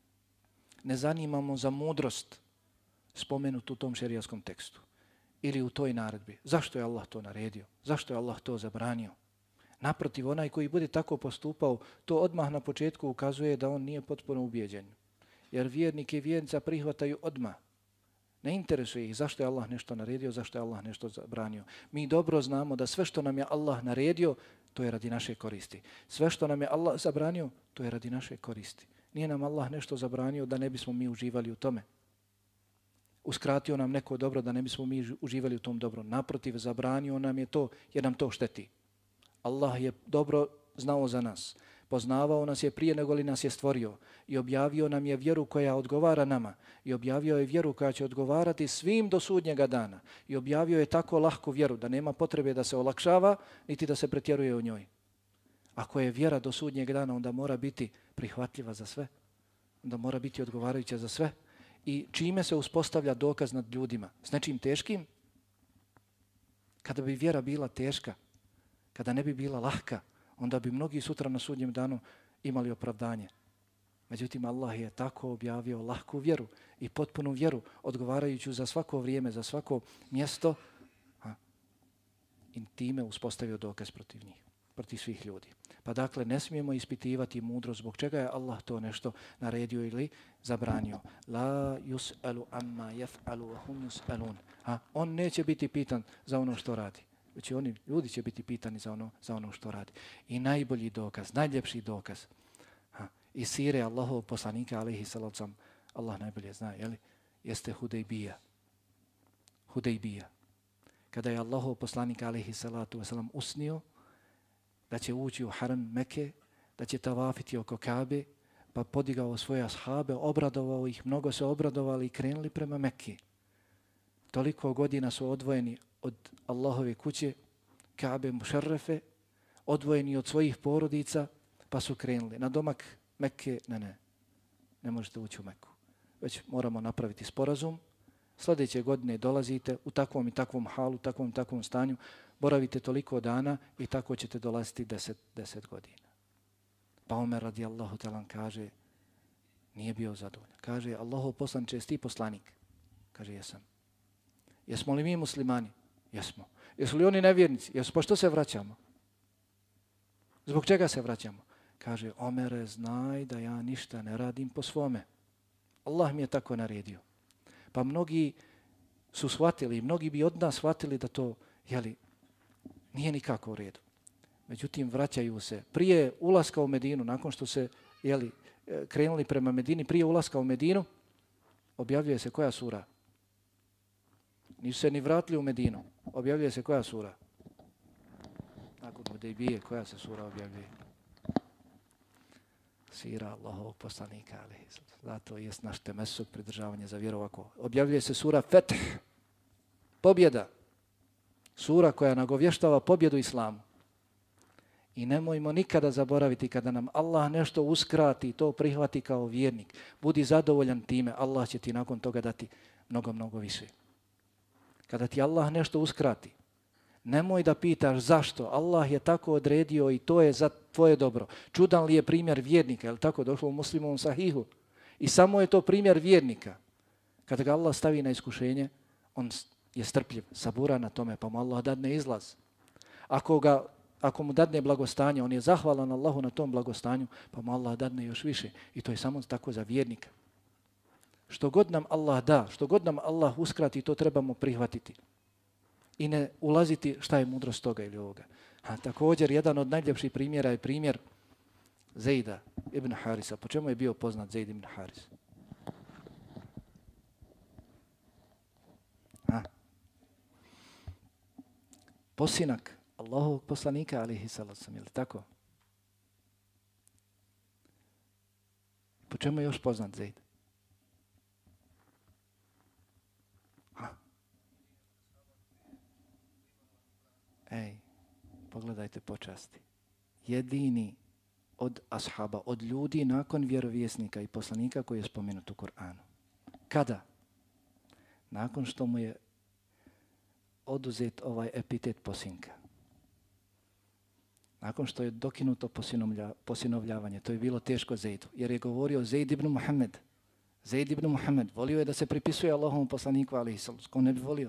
ne zanimamo za mudrost spomenutu u tom šerijatskom tekstu ili u toj naredbi. Zašto je Allah to naredio? Zašto je Allah to zabranio? Naprotiv, onaj koji bude tako postupao, to odmah na početku ukazuje da on nije potpuno ubijeđen. Jer vjernike i vjernica prihvataju odmah. Ne interesuje ih zašto je Allah nešto naredio, zašto je Allah nešto zabranio. Mi dobro znamo da sve što nam je Allah naredio, to je radi naše koristi. Sve što nam je Allah zabranio, to je radi naše koristi. Nije nam Allah nešto zabranio da ne bismo mi uživali u tome. Uskratio nam neko dobro da ne bismo mi uživali u tom dobru. Naprotiv, zabranio nam je to jer nam to šteti. Allah je dobro znao za nas. Poznavao nas je prije nego li nas je stvorio i objavio nam je vjeru koja odgovara nama i objavio je vjeru koja će odgovarati svim do sudnjega dana i objavio je tako lahku vjeru da nema potrebe da se olakšava niti da se pretjeruje u njoj. Ako je vjera do sudnjeg dana, onda mora biti prihvatljiva za sve, onda mora biti odgovarajuća za sve. I čime se uspostavlja dokaz nad ljudima? S nečim teškim? Kada bi vjera bila teška, kada ne bi bila lahka, onda bi mnogi sutra na sudnjem danu imali opravdanje. Međutim, Allah je tako objavio lahku vjeru i potpunu vjeru, odgovarajuću za svako vrijeme, za svako mjesto, a, i time uspostavio dokaz protiv njih, protiv svih ljudi. Pa dakle, ne smijemo ispitivati mudrost zbog čega je Allah to nešto naredio ili zabranio. La yus'alu amma yaf'alu wa hum yus'alun. A on neće biti pitan za ono što radi. Već oni, ljudi će biti pitani za ono, za ono što radi. I najbolji dokaz, najljepši dokaz ha, i sire Allahovog poslanika, alejhi salatu vesselam, Allah najbolje zna, jeli, jeste Hudejbija. Hudejbija. Kada je Allahov poslanik, alejhi salatu vesselam, usnio da će ući u haram Mekke, da će tavafiti oko Kabe, pa podigao svoje ashabe, obradovao ih, mnogo se obradovali i krenuli prema Mekke. Toliko godina su odvojeni od Allahove kuće, Kabe Mušarrefe, odvojeni od svojih porodica, pa su krenuli. Na domak Mekke, ne, ne, ne možete ući u Meku. Već moramo napraviti sporazum. Sljedeće godine dolazite u takvom i takvom halu, takvom i takvom stanju, boravite toliko dana i tako ćete dolaziti deset, deset godina. Pa Omer radijallahu ta'ala kaže, nije bio zadovoljan. Kaže, Allahov poslanče, jesi ti poslanik? Kaže, jesam. Jesmo li mi muslimani? Jesmo. Jesu li oni nevjernici? Jesmo. Pa što se vraćamo? Zbog čega se vraćamo? Kaže, Omere, znaj da ja ništa ne radim po svome. Allah mi je tako naredio. Pa mnogi su shvatili, mnogi bi od nas shvatili da to, jeli, nije nikako u redu. Međutim, vraćaju se. Prije ulaska u Medinu, nakon što se, jeli, krenuli prema Medini, prije ulaska u Medinu, objavljuje se koja sura? Nisu se ni vratili u Medinu. Objavljuje se koja sura? Nakon Hudejbije, koja se sura objavljuje? Sira Allahovog poslanika. Zato jest naš temesuk, pridržavanje za vjeru ovako. Objavljuje se sura Feth, pobjeda. Sura koja nagovještava pobjedu islamu. I nemojmo nikada zaboraviti kada nam Allah nešto uskrati, to prihvati kao vjernik. Budi zadovoljan time, Allah će ti nakon toga dati mnogo, mnogo više. Kada ti Allah nešto uskrati, nemoj da pitaš zašto. Allah je tako odredio i to je za tvoje dobro. Čudan li je primjer vjernika? Je li tako došlo u Muslimovom sahihu? I samo je to primjer vjernika. Kada ga Allah stavi na iskušenje, on je strpljiv, sabura na tome, pa mu Allah dadne izlaz. Ako, ga, ako mu dadne blagostanje, on je zahvalan Allahu na tom blagostanju, pa mu Allah dadne još više. I to je samo tako za vjernika. Što god nam Allah da, što god nam Allah uskrati, to trebamo prihvatiti. I ne ulaziti šta je mudrost toga ili ovoga. A također, jedan od najljepših primjera je primjer Zejda ibn Harisa. Po čemu je bio poznat Zejd ibn Haris? A? Posinak Allahovog poslanika, alihi salacom, je li tako? Po čemu je još poznat Zejd? Ej, pogledajte počasti. Jedini od ashaba, od ljudi nakon vjerovjesnika i poslanika koji je spomenut u Kur'anu. Kada? Nakon što mu je oduzet ovaj epitet posinka. Nakon što je dokinuto posinovlja, posinovljavanje, to je bilo teško Zejdu, jer je govorio Zejd ibn Muhammed. Zejd ibn Muhammed volio je da se pripisuje Allahovom poslaniku, ali ko ne bi volio.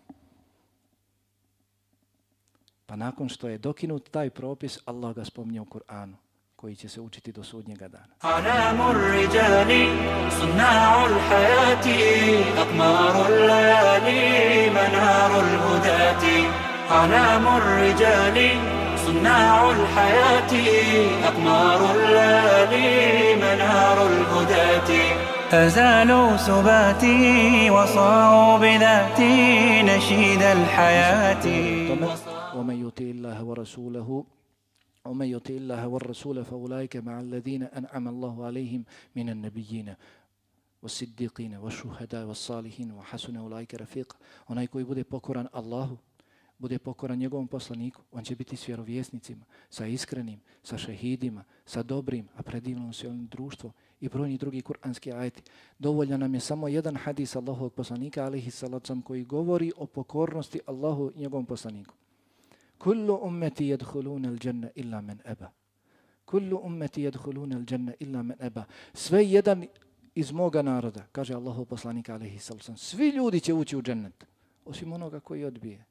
Pa nakon što je dokinut taj propis, Allah ga spominje u Kur'anu, koji će se učiti do sudnjega dana. A'lamur rijali, sunna'ul hayati, aqmarul layali, manarul hudati. A'lamur rijali, sunna'ul hayati, aqmarul layali, manarul hudati. أزالوا سباتي وصاروا بذاتي نشيد الحياة. ومن يطع الله ورسوله ومن يطع الله والرسول فأولئك مع الذين أنعم الله عليهم من النبيين والصديقين والشهداء والصالحين وحسن أولئك رفيقا. Onaj koji bude pokoran Allahu, bude pokoran njegovom poslaniku, on će biti s vjerovjesnicima, sa iskrenim, sa šehidima, sa dobrim, a predivno se on društvo i brojni drugi kuranski ajeti. Dovoljan nam je samo jedan hadis Allahovog poslanika, alejhi salatu koji govori o pokornosti Allahu i njegovom poslaniku. Kullu ummeti yadkhuluna al-janna illa man aba. Kullu ummeti yadkhuluna al-janna illa man aba. Sve jedan iz moga naroda, kaže Allahov poslanik alejhi salatu, svi ljudi će ući u džennet, osim onoga koji odbije.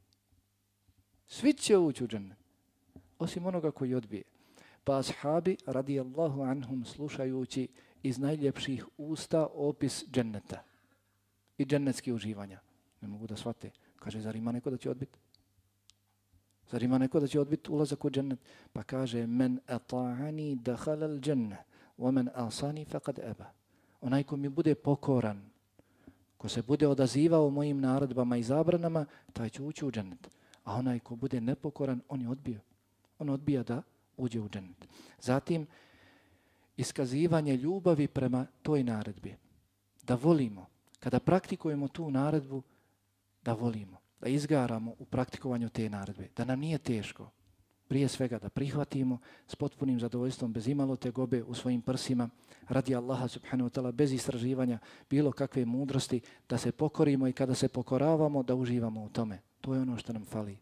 Svi će ući u džennet, osim onoga koji odbije. Pa ashabi, radijallahu anhum, slušajući iz najljepših usta opis dženneta i džennetskih uživanja, ne mogu da shvate. Kaže, zar ima neko da će odbiti? Zar ima neko da će odbiti ulazak u džennet? Pa kaže, men ata'ani dakhala al-dženne, wa men asani faqad aba. Onaj ko mi bude pokoran, ko se bude odazivao mojim naredbama i zabranama, taj će ući u džennet. A onaj ko bude nepokoran, on je odbio. On odbija da uđe u džennet. Zatim, iskazivanje ljubavi prema toj naredbi. Da volimo. Kada praktikujemo tu naredbu, da volimo. Da izgaramo u praktikovanju te naredbe. Da nam nije teško. Prije svega da prihvatimo s potpunim zadovoljstvom, bez imalo tegobe u svojim prsima, radi Allaha subhanahu wa ta'ala, bez istraživanja bilo kakve mudrosti, da se pokorimo i kada se pokoravamo, da uživamo u tome. To je ono što nam fali.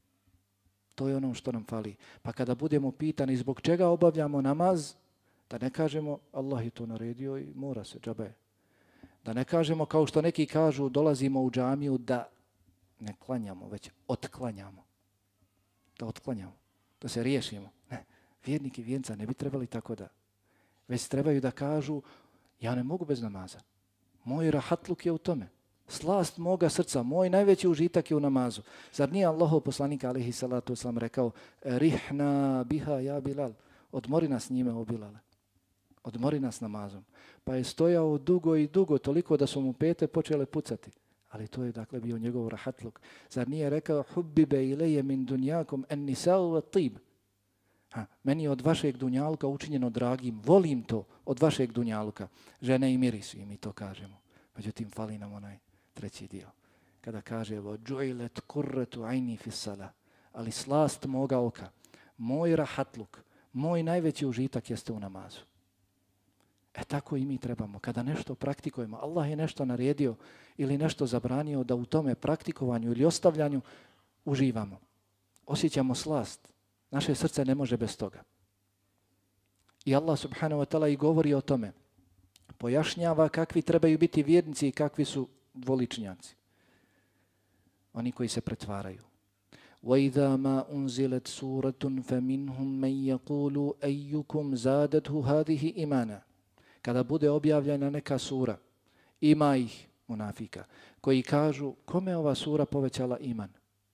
To je ono što nam fali. Pa kada budemo pitani zbog čega obavljamo namaz, da ne kažemo Allah je to naredio i mora se, džabe. Da ne kažemo kao što neki kažu dolazimo u džamiju da ne klanjamo, već otklanjamo. Da otklanjamo, da se riješimo. Ne, vjernik i vjernica ne bi trebali tako da. Već trebaju da kažu, ja ne mogu bez namaza. Moj rahatluk je u tome. Slast moga srca, moj najveći užitak je u namazu. Zar nije Allahov poslanik alejhi salatu vesselam rekao, rihna biha ja Bilal, odmori nas njime o Bilale. Odmori nas namazom. Pa je stojao dugo i dugo, toliko da su mu pete počele pucati. Ali to je dakle bio njegov rahatluk. Zar nije rekao, hubbibe ileje min dunjakom en nisa'u wa tib. Ha, meni je od vašeg dunjaluka učinjeno dragim, volim to od vašeg dunjaluka. Žene i mirisi, i mi to kažemo. Međutim, fali nam onaj treći dio. Kada kaže, وَجُعِلَتْ قُرَّةُ عَيْنِي فِي الصَّلَةِ, ali slast moga oka, moj rahatluk, moj najveći užitak jeste u namazu. E tako i mi trebamo. Kada nešto praktikujemo, Allah je nešto naredio ili nešto zabranio, da u tome praktikovanju ili ostavljanju uživamo. Osjećamo slast. Naše srce ne može bez toga. I Allah subhanahu wa ta'ala i govori o tome. Pojašnjava kakvi trebaju biti vjernici i kakvi su dvoličnjaci. Oni koji se pretvaraju. وَإِذَا مَا أُنْزِلَتْ سُورَةٌ فَمِنْهُمْ مَنْ يَقُولُ أَيُّكُمْ زَادَتْهُ هَذِهِ إِمَانًا. Kada bude objavljena neka sura, ima ih, munafika, koji kažu, kome ova sura povećala iman?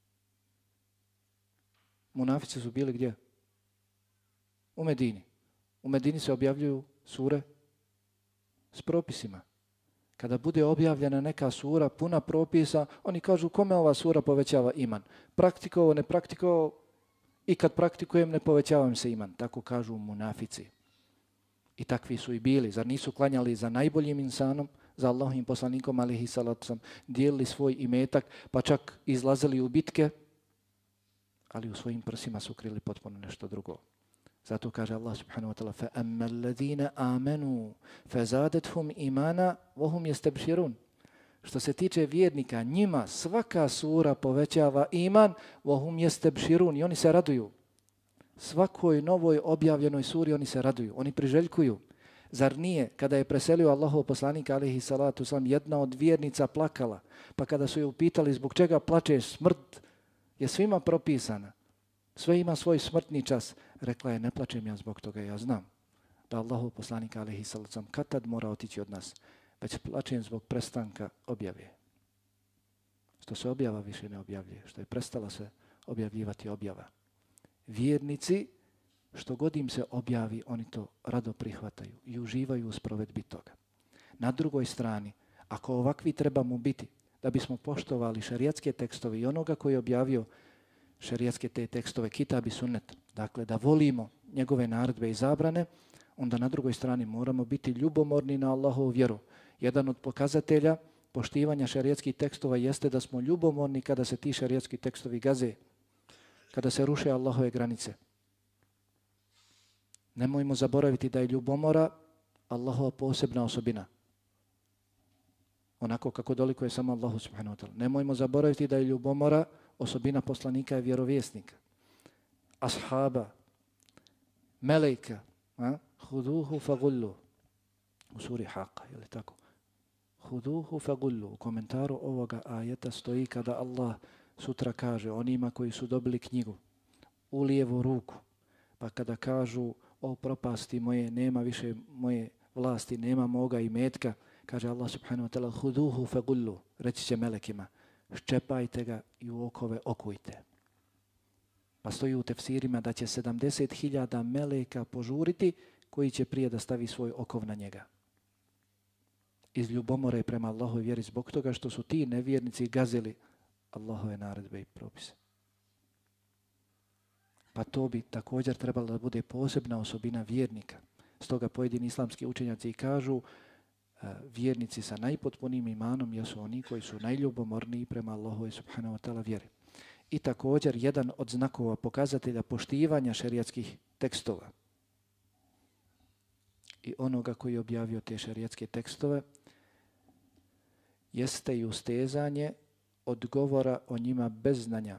Munafici su bili gdje? U Medini. U Medini se objavljuju sure s propisima. Kada bude objavljena neka sura puna propisa, oni kažu, kome ova sura povećava iman? Praktikovao, ne praktikovao, i kad praktikujem ne povećavam se iman. Tako kažu munafici. I takvi su i bili. Zar nisu klanjali za najboljim insanom, za Allahovim poslanikom, alejhi salatu vesselam, dijelili svoj imetak, pa čak izlazili u bitke, ali u svojim prsima su krili potpuno nešto drugo. Zato kaže Allah subhanahu wa ta'ala, فَأَمَّا الَّذِينَ آمَنُوا فَزَادَتْهُمْ إِمَانًا وَهُمْ يَسْتَبْشِرُونَ. Što se tiče vjernika, njima svaka sura povećava iman, وَهُمْ يَسْتَبْشِرُونَ, i oni se raduju. Svakoj novoj objavljenoj suri oni se raduju, oni priželjkuju. Zar nije, kada je preselio Allahov poslanik alejhi salatu vesselam, jedna od vjernica plakala, pa kada su je upitali zbog čega plačeš, smrt je svima propisana. Sve ima svoj smrtni čas. Rekla je, ne plačem ja zbog toga, ja znam da Allahov poslanik alejhi salatu vesselam kad tad mora otići od nas, već plačem zbog prestanka objave. Što se objava više ne objavljuje, što je prestala se objavljivati objava. Vjernici, što god im se objavi, oni to rado prihvataju i uživaju u sprovedbi toga. Na drugoj strani, ako ovakvi trebamo biti, da bismo poštovali šerijatske tekstove i onoga koji je objavio šerijatske te tekstove, kitab i sunnet, dakle da volimo njegove naredbe i zabrane, onda na drugoj strani moramo biti ljubomorni na Allahovu vjeru. Jedan od pokazatelja poštivanja šerijatskih tekstova jeste da smo ljubomorni kada se ti šerijatski tekstovi gaze, kada se ruše Allahove granice. Nemojmo zaboraviti da je ljubomora Allahova posebna osobina. Onako kako dolikuje samo Allahu subhanahu wa ta'ala. Nemojmo zaboraviti da je ljubomora osobina poslanika i vjerovjesnika, ashaba, melejka, huduhu fagullu. U suri Haqa, je li tako? Huduhu fagullu. U komentaru ovoga ajeta stoji kada Allah sutra kaže onima koji su dobili knjigu u lijevu ruku, pa kada kažu, o propasti moje, nema više moje vlasti, nema moga imetka, kaže Allah subhanahu wa ta'ala, huduhu fagullu, reći će melekima, ščepajte ga i u okove okujte. Pa stoji u tefsirima da će sedamdeset hiljada meleka požuriti koji će prije da stavi svoj okov na njega. Iz ljubomore prema Allahove vjeri zbog toga što su ti nevjernici gazili Allahove naredbe i propise. Pa to bi također trebalo da bude posebna osobina vjernika. Stoga pojedini islamski učenjaci kažu vjernici sa najpotpunijim imanom jesu oni koji su najljubomorniji prema Allahove subhanahu wa ta'ala vjeri. I također jedan od znakova pokazatelja poštivanja šerijatskih tekstova i onoga koji je objavio te šerijatske tekstove jeste i ustezanje od govora o njima bez znanja.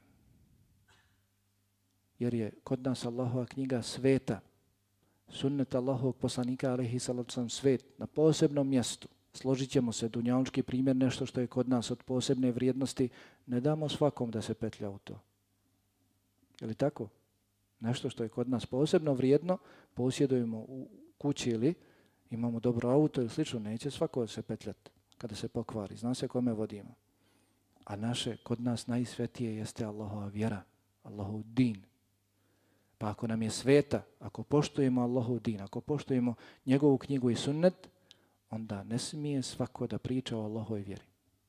Jer je kod nas Allahova knjiga sveta, sunnet Allahovog poslanika alejhi salatu vesselam svet, na posebnom mjestu. Složit ćemo se, dunjalučki primjer, nešto što je kod nas od posebne vrijednosti, ne damo svakom da se petlja u to. Je li tako? Nešto što je kod nas posebno vrijedno, posjedujemo u kući ili imamo dobro auto ili slično, neće svako se petljati kada se pokvari. Zna se kome vodimo. A naše, kod nas najsvetije jeste Allahova vjera, Allahov din. Pa ako nam je sveta, ako poštujemo Allahov din, ako poštujemo njegovu knjigu i sunnet, onda ne smije svako da priča o Allahovoj vjeri.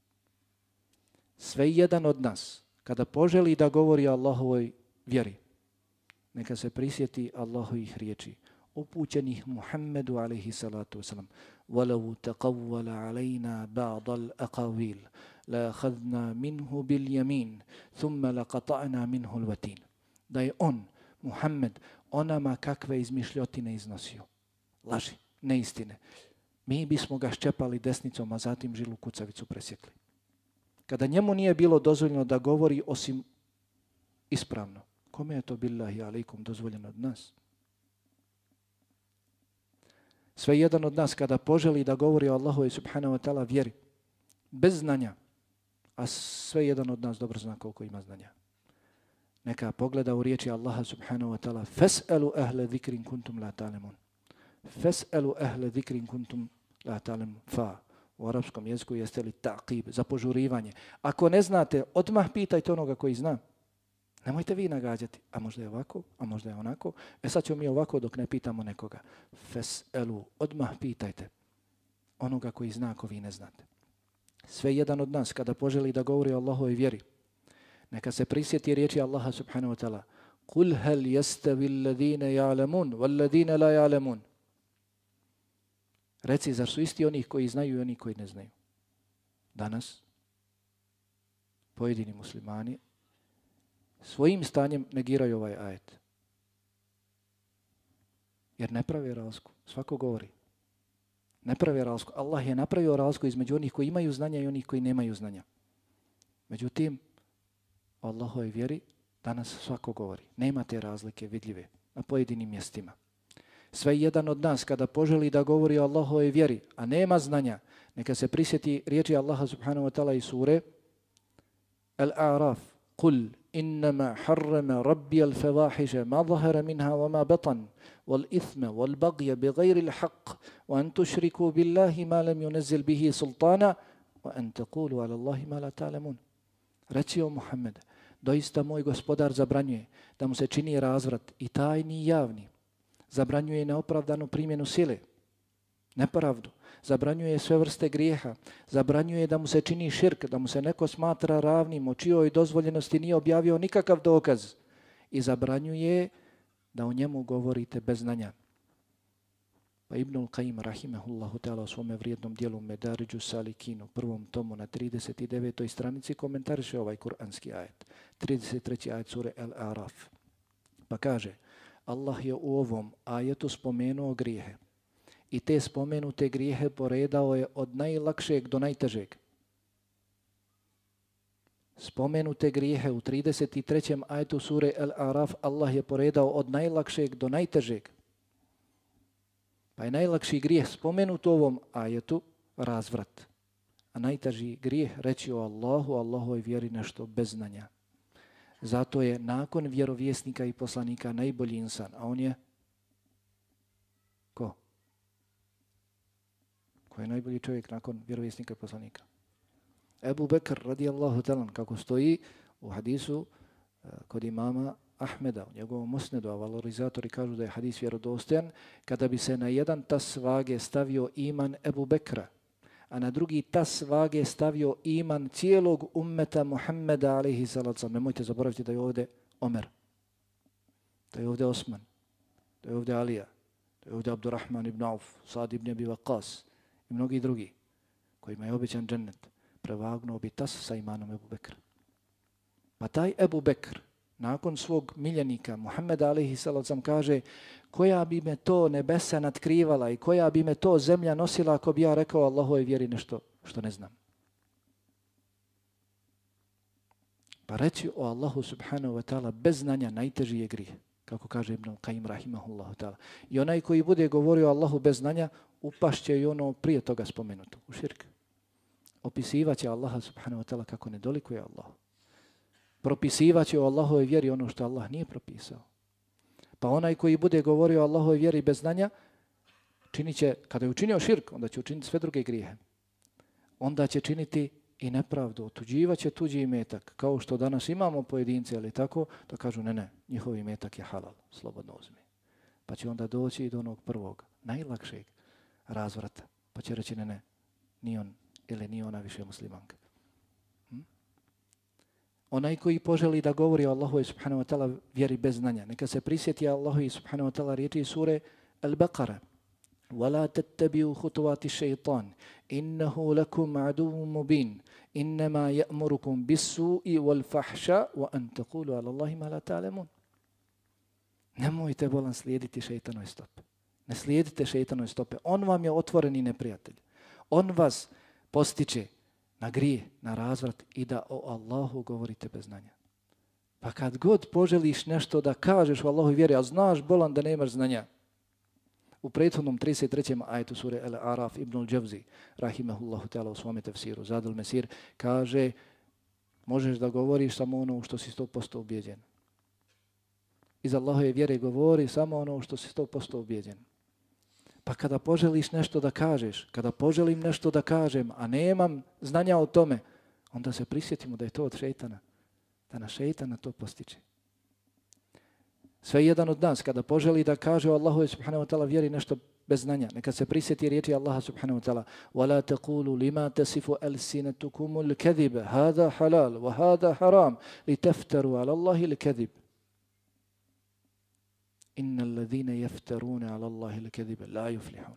Sve jedan od nas, kada poželi da govori o Allahovoj vjeri, neka se prisjeti Allahovih riječi, upućenih Muhammedu alaihi salatu wasalam. وَلَوْ تَقَوَّلَ عَلَيْنَا بَعْضَ الْأَقَوِيلِ لَأَخَذْنَا مِنْهُ بِالْيَمِينِ ثُمَّ لَقَطَعْنَا مِنْهُ الْوَتِينِ. Da je on, Muhammed, onama kakve izmišljotine iznosio. Laži, neistine. Mi bismo ga ščepali desnicom, a zatim žilu kucavicu presjekli. Kada njemu nije bilo dozvoljeno da govori osim ispravno, kome je to billahi alaikum dozvoljeno od nas? Sve jedan od nas kada poželi da govori o Allahu i subhanahu wa ta'ala vjeri, bez znanja, a sve jedan od nas dobro zna koliko ima znanja, neka pogleda u riječi Allaha subhanahu wa ta'ala فَسْأَلُوا أَهْلَ ذِكْرٍ كُنْتُمْ لَا تَعْلَمُونَ فَسْأَلُوا أَهْلَ ذِكْرٍ كُنْتُمْ لَا تَعْلَمُونَ fa. U arapskom jeziku jeste li ta'qib, za požurivanje. Ako ne znate, odmah pitajte onoga koji zna. Nemojte vi nagađati, a možda je ovako, a možda je onako. E sad ćemo mi ovako dok ne pitamo nekoga. Fes'elu, odmah pitajte onoga koji zna ako vi ne znate. Sve jedan od nas kada poželi da govori o Allahovoj vjeri, neka se prisjeti riječi Allaha subhanahu wa ta'ala قُلْ هَلْ يَسْتَوِ الَّذِينَ يَعْلَمُونَ وَالَّذِينَ لَا يَعْلَمُونَ. Reci, zar su isti oni koji znaju i oni koji ne znaju? Danas pojedini muslimani svojim stanjem negiraju ovaj ajet. Jer ne pravi razliku. Svako govori. Ne pravi razliku. Allah je napravio razliku između onih koji imaju znanja i onih koji nemaju znanja. Međutim, o Allahovoj vjeri danas svako govori. Nema te razlike vidljive na pojedinim mjestima. Sve jedan od nas kada poželi da govori o Allahovoj vjeri, a nema znanja, neka se prisjeti riječi Allaha subhanahu wa ta'ala iz sure Al-A'raf. قُلْ إِنَّمَا حَرَّمَ رَبِّيَ الْفَوَاحِشَ مَا ظَهَرَ مِنْهَا وَمَا بَطَنَ وَالْإِثْمَ وَالْبَغْيَ بِغَيْرِ الْحَقِّ وَأَنْ تُشْرِكُوا بِاللَّهِ مَا لَمْ يُنَزِّلْ بِهِ سُلْطَانًا وَأَنْ تَقُولُوا عَلَى اللَّهِ مَا لَا تَعْلَمُونَ. Reci o Muhammed, doista moj gospodar zabranjuje da mu se čini razvrat i tajni i javni. Zabranjuje neopravdanu primjenu sile, nepravdu. Zabranjuje sve vrste grijeha. Zabranjuje da mu se čini širk, da mu se neko smatra ravnim, o čijoj dozvoljenosti nije objavio nikakav dokaz. I zabranjuje da o njemu govorite bez znanja. Pa Ibnul Qayyim rahimehullahu ta'ala u svome vrijednom dijelu Medaridžu Salikinu, prvom tomu na trideset devetoj stranici komentariše ovaj kuranski ajet. trideset treći ajet sure Al-A'raf. Pa kaže, Allah je u ovom ajetu spomenuo grijehe. I te spomenute grijehe poredao je od najlakšeg do najtežeg. Spomenute grijehe u trideset trećem ajetu sure Al-A'raf Allah je poredao od najlakšeg do najtežeg. Pa je najlakši grijeh spomenut u ovom ajetu razvrat. A najteži grijeh reći o Allahu, Allahovoj vjeri nešto bez znanja. Zato je nakon vjerovjesnika i poslanika najbolji insan. A on je ko? Ko je najbolji čovjek nakon vjerovjesnika i poslanika? Ebu Bekr radijallahu talan, kako stoji u hadisu kod imama Ahmeda, u njegovom musnedu, a valorizatori kažu da je hadis vjerodostojan, kada bi se na jedan tas vage stavio iman Ebu Bekra, a na drugi tas vage stavio iman cijelog ummeta Muhammeda alaihi salatu. Nemojte zaboraviti da je ovdje Omer, da je ovdje Osman, da je ovdje Alija, da je ovdje Abdurrahman ibn Auf, Sad ibn Abi Waqqas i mnogi drugi kojima je obećan džennet. Prevagnuo bi tas sa imanom Ebu Bekra. Pa taj Ebu Bekr nakon svog miljenika Muhammeda alaihi salatu kaže, koja bi me to nebesa natkrivala i koja bi me to zemlja nosila ako bi ja rekao Allahove vjeri nešto što ne znam. Pa reći o Allahu subhanahu wa ta'ala bez znanja najteži je grijeh. kako kaže Ibn Qayyim rahimahullahu ta'ala. I onaj koji bude govorio Allahu bez znanja, upašće i ono prije toga spomenuto, u širk. Opisivaće Allaha subhanahu wa ta'ala kako ne dolikuje Allahu. Propisivaće o Allahove vjeri ono što Allah nije propisao. Pa onaj koji bude govorio o Allahove vjeri bez znanja, činit će, kada je učinio širk, onda će učiniti sve druge grijehe. Onda će činiti i nepravdu, otuđivaće tuđi imetak, kao što danas imamo pojedince, ali tako, da kažu ne, ne, njihov imetak je halal, slobodno uzmi. Pa će onda doći do onog prvog, najlakšeg razvrata, pa će reći ne, ne, ni on ili ni ona više muslimanka. Hm? Onaj koji poželi da govori o Allahu subhanahu wa ta'ala vjeri bez znanja, neka se prisjeti Allahu subhanahu wa ta'ala riječi sure Al-Baqara. وَلَا تَتَّبِعُوا خُطُوَاتِ الشَّيْطَانِ إِنَّهُ لَكُمْ عَدُوٌّ مُبِينٌ إِنَّمَا يَأْمُرُكُمْ بِالسُّوءِ وَالْفَحْشَاءِ وَأَنْ تَقُولُوا عَلَى اللَّهِ مَا لَا تَعْلَمُونَ. Nemojte bolan slijediti šejtanove stope. Ne slijedite šejtanove stope. On vam je otvoreni neprijatelj. On vas postiče na grije, na razvrat i da o Allahu govorite bez znanja. Pa kad god poželiš nešto da kažeš o Allahu vjeri, a znaš bolan da nemaš znanja, u prethodnom trideset trećem ajetu sure Al-Araf Ibn al-Džavzi, rahimahullahu ta'ala u svome tefsiru, Zadul Mesir, kaže možeš da govoriš samo ono što si sto posto ubijeđen. Iz Allahove vjere govori samo ono što si sto posto ubijeđen. Pa kada poželiš nešto da kažeš, kada poželim nešto da kažem, a nemam znanja o tome, onda se prisjetimo da je to od šejtana. Da na šejtana to postiče. Sve jedan od nas kada poželi da kaže o Allahu subhanahu wa ta'ala vjeri nešto bez znanja, neka se prisjeti riječi Allaha subhanahu wa ta'ala وَلَا تَقُولُوا لِمَا تَسِفُ أَلْسِنَتُكُمُ الْكَذِبَ هَذَا حَلَالٌ وَهَذَا حَرَامٌ لِتَفْتَرُوا عَلَى اللَّهِ الْكَذِبَ إِنَّ الَّذِينَ يَفْتَرُونَ عَلَى اللَّهِ الْكَذِبَ لَا يُفْلِحُونَ.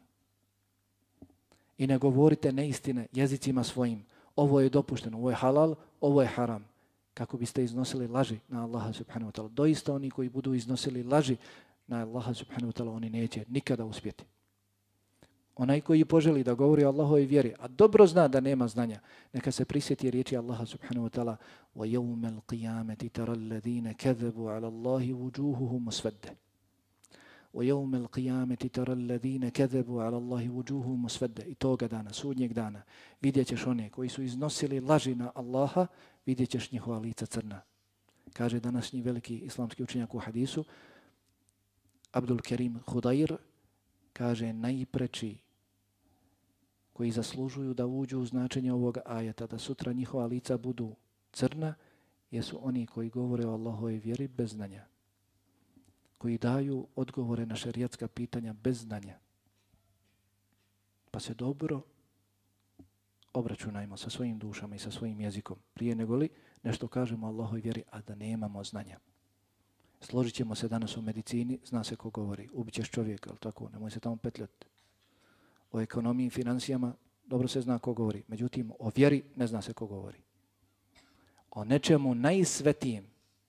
I ne govorite neistine jezicima svojim. Ovo je dopušteno, ovo je halal, ovo je haram. Kako biste iznosili laži na Allaha subhanahu wa ta'ala. Doista oni koji budu iznosili laži na Allaha subhanahu wa ta'ala, oni neće nikada uspjeti. Onaj koji poželi da govori o Allahovoj vjeri, a dobro zna da nema znanja, neka se prisjeti riječi Allaha subhanahu wa ta'ala وَيَوْمَ الْقِيَامَةِ تَرَى الَّذِينَ كَذَبُوا عَلَى اللَّهِ وُجُوهُهُمْ مُسْوَدَّةٌ وَيَوْمَ الْقِيَامَةِ تَرَى الَّذِينَ كَذَبُوا عَلَى اللَّهِ وُجُوهُهُمْ مُسْوَدَّةٌ. I toga dana, sudnjeg dana, vidjet ćeš one koji su iznosili laži na Allaha, vidjet ćeš njihova lica crna. Kaže današnji veliki islamski učenjak u hadisu, Abdul Kerim Hudair, kaže najpreči koji zaslužuju da uđu u značenje ovoga ajeta, da sutra njihova lica budu crna, jesu oni koji govore o Allahovoj vjeri bez znanja, koji daju odgovore na šerijatska pitanja bez znanja. Pa se dobro obračunajmo sa svojim dušama i sa svojim jezikom prije nego li nešto kažemo o Allahovoj vjeri, a da nemamo znanja. Složit ćemo se danas u medicini, zna se ko govori, ubićeš čovjeka, ali tako, nemoj se tamo petljati. O ekonomiji i financijama dobro se zna ko govori, međutim o vjeri ne zna se ko govori. O nečemu najsvetijem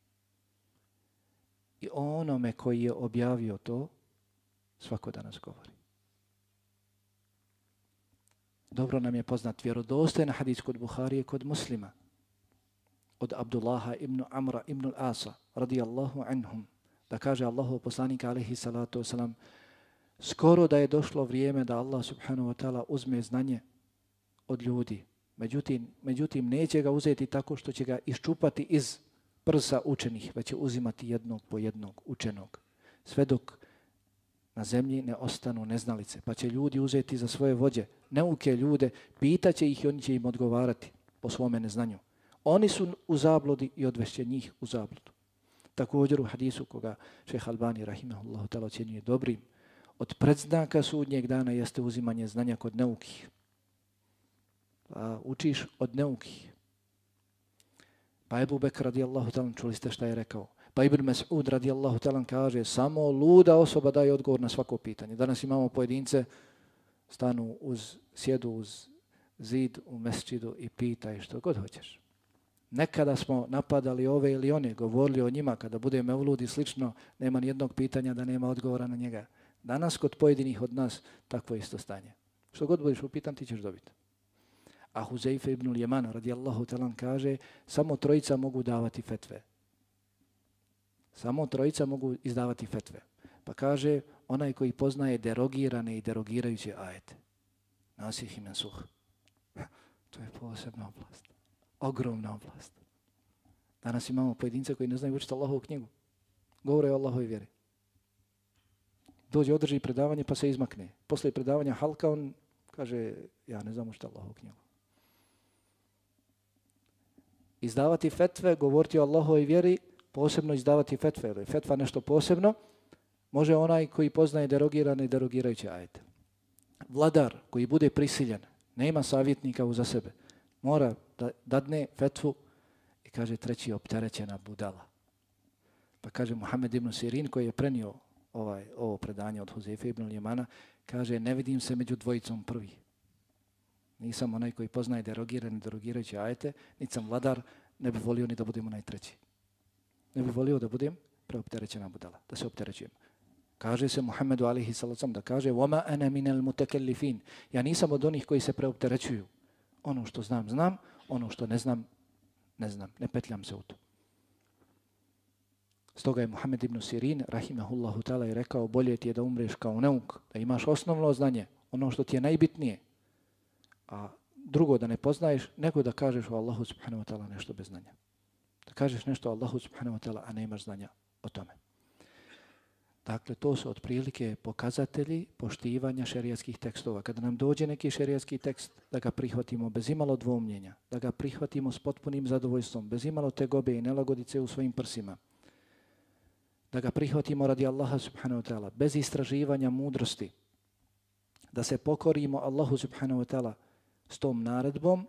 i onome koji je objavio to, svako danas govori. Dobro nam je poznat vjerodostojan hadis kod Buharije, kod Muslima, od Abdullaha ibn Amra ibn al-Asa, radijallahu anhum, da kaže Allahov poslanik, alaihi salatu wasalam, skoro da je došlo vrijeme da Allah subhanahu wa ta'ala uzme znanje od ljudi. Međutim, međutim, neće ga uzeti tako što će ga iščupati iz prsa učenih, već će uzimati jednog po jednog učenog. Sve dok na zemlji ne ostanu neznalice, pa će ljudi uzeti za svoje vođe neuke ljude, pitaće ih i oni će im odgovarati po svome neznanju. Oni su u zabludi i odvešće njih u zabludu. Također u hadisu koga šejh Albani rahimahullahu ta'ala ocjenjuje dobrim, od predznaka sudnjeg dana jeste uzimanje znanja kod neukih. Pa učiš od neukih. Pa Ebu Bekr radijallahu ta'ala, čuli ste šta je rekao. Pa Ibn Mas'ud radijallahu ta'ala kaže, samo luda osoba daje odgovor na svako pitanje. Danas imamo pojedince, stanu uz, sjedu uz zid u mesčidu i pitaj što god hoćeš. Nekada smo napadali ove ili one, govorili o njima, kada bude mevlud i slično, nema nijednog pitanja da nema odgovora na njega. Danas kod pojedinih od nas takvo isto stanje. Što god budeš upitan, ti ćeš dobiti. A Huzeyfe ibn Ljeman radijallahu talan kaže, samo trojica mogu davati fetve. Samo trojica mogu izdavati fetve. Pa kaže, onaj koji poznaje derogirane i derogirajuće ajete. Nasih i mensuh. To je posebna oblast. Ogromna oblast. Danas imamo pojedince koji ne znaju učiti Allahovu knjigu. Govore o Allahovoj vjeri. Dođe, održi predavanje pa se izmakne. Posle predavanja halka on kaže, ja ne znam učiti Allahovu knjigu. Izdavati fetve, govoriti o Allahovoj vjeri, posebno izdavati fetve. Jer je fetva nešto posebno, može onaj koji poznaje derogirane i derogirajuće ajete. Vladar koji bude prisiljen, nema savjetnika uza sebe, mora da dadne fetvu i kaže treći opterećena budala. Pa kaže Muhammed ibn Sirin koji je prenio ovaj, ovo predanje od Huzeyfe ibn Ljemana, kaže ne vidim se među dvojicom prvi. Nisam onaj koji poznaje derogirane i derogirajuće ajete, niti sam vladar, ne bi volio ni da budem onaj treći. Ne bi volio da budem preopterećena budala, da se opterećujem. Kaže se Muhammedu alihi salacom da kaže وَمَا أَنَا مِنَ الْمُتَكَلِّفِينَ. Ja nisam od onih koji se preopterećuju. Ono što znam, znam. Ono što ne znam, ne znam. Ne petljam se u to. Stoga je Muhammed ibn Sirin, rahimahullahu ta'ala, je rekao bolje ti je da umreš kao neuk, da imaš osnovno znanje, ono što ti je najbitnije, a drugo da ne poznaješ, nego da kažeš o Allahu subhanahu wa ta'ala nešto bez znanja. Da kažeš nešto o Allahu subhanahu wa ta'ala, a ne imaš znanja o tome. Dakle, to su otprilike pokazatelji poštivanja šerijatskih tekstova. Kada nam dođe neki šerijatski tekst, da ga prihvatimo bez imalo dvoumljenja, da ga prihvatimo s potpunim zadovoljstvom, bez imalo tegobe i nelagodice u svojim prsima, da ga prihvatimo radi Allaha subhanahu wa ta'ala, bez istraživanja mudrosti, da se pokorimo Allahu subhanahu wa ta'ala s tom naredbom,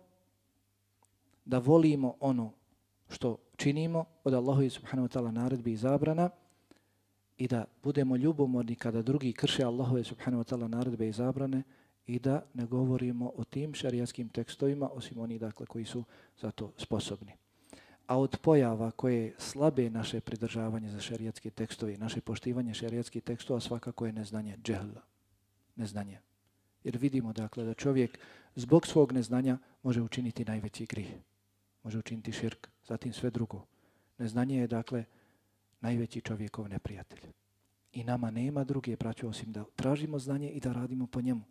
da volimo ono što činimo od Allahu subhanahu wa ta'ala naredbi i zabrana, i da budemo ljubomorni kada drugi krše Allahove subhanahu wa ta'ala naredbe i zabrane i da ne govorimo o tim šerijatskim tekstovima osim oni dakle koji su za to sposobni. A od pojava koje slabe naše pridržavanje za šerijatske tekstove i naše poštivanje šerijatskih tekstova svakako je neznanje, džehl, neznanje. Jer vidimo dakle da čovjek zbog svog neznanja može učiniti najveći grih, može učiniti širk, zatim sve drugo. Neznanje je dakle najveći čovjekov neprijatelj. I nama nema druge, braćo, osim da tražimo znanje i da radimo po njemu.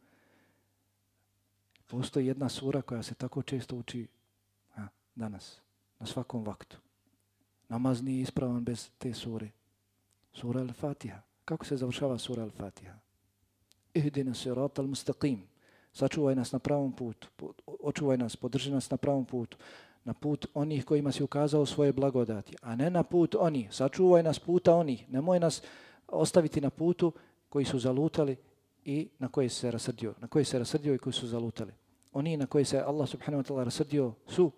Postoji jedna sura koja se tako često uči a, danas, na svakom vaktu. Namaz nije ispravan bez te sure. Sura Al-Fatiha. Kako se završava sura Al-Fatiha? Ihdina sirata al-mustaqim. Sačuvaj nas na pravom putu. Očuvaj nas, podrži nas na pravom putu. Na put onih kojima si ukazao svoje blagodati, a ne na put onih. Sačuvaj nas puta onih. Nemoj nas ostaviti na putu koji su zalutali i na koje se rasrdio. Na koje se rasrdio i koji su zalutali. Oni na koje se Allah subhanahu wa ta'ala rasrdio su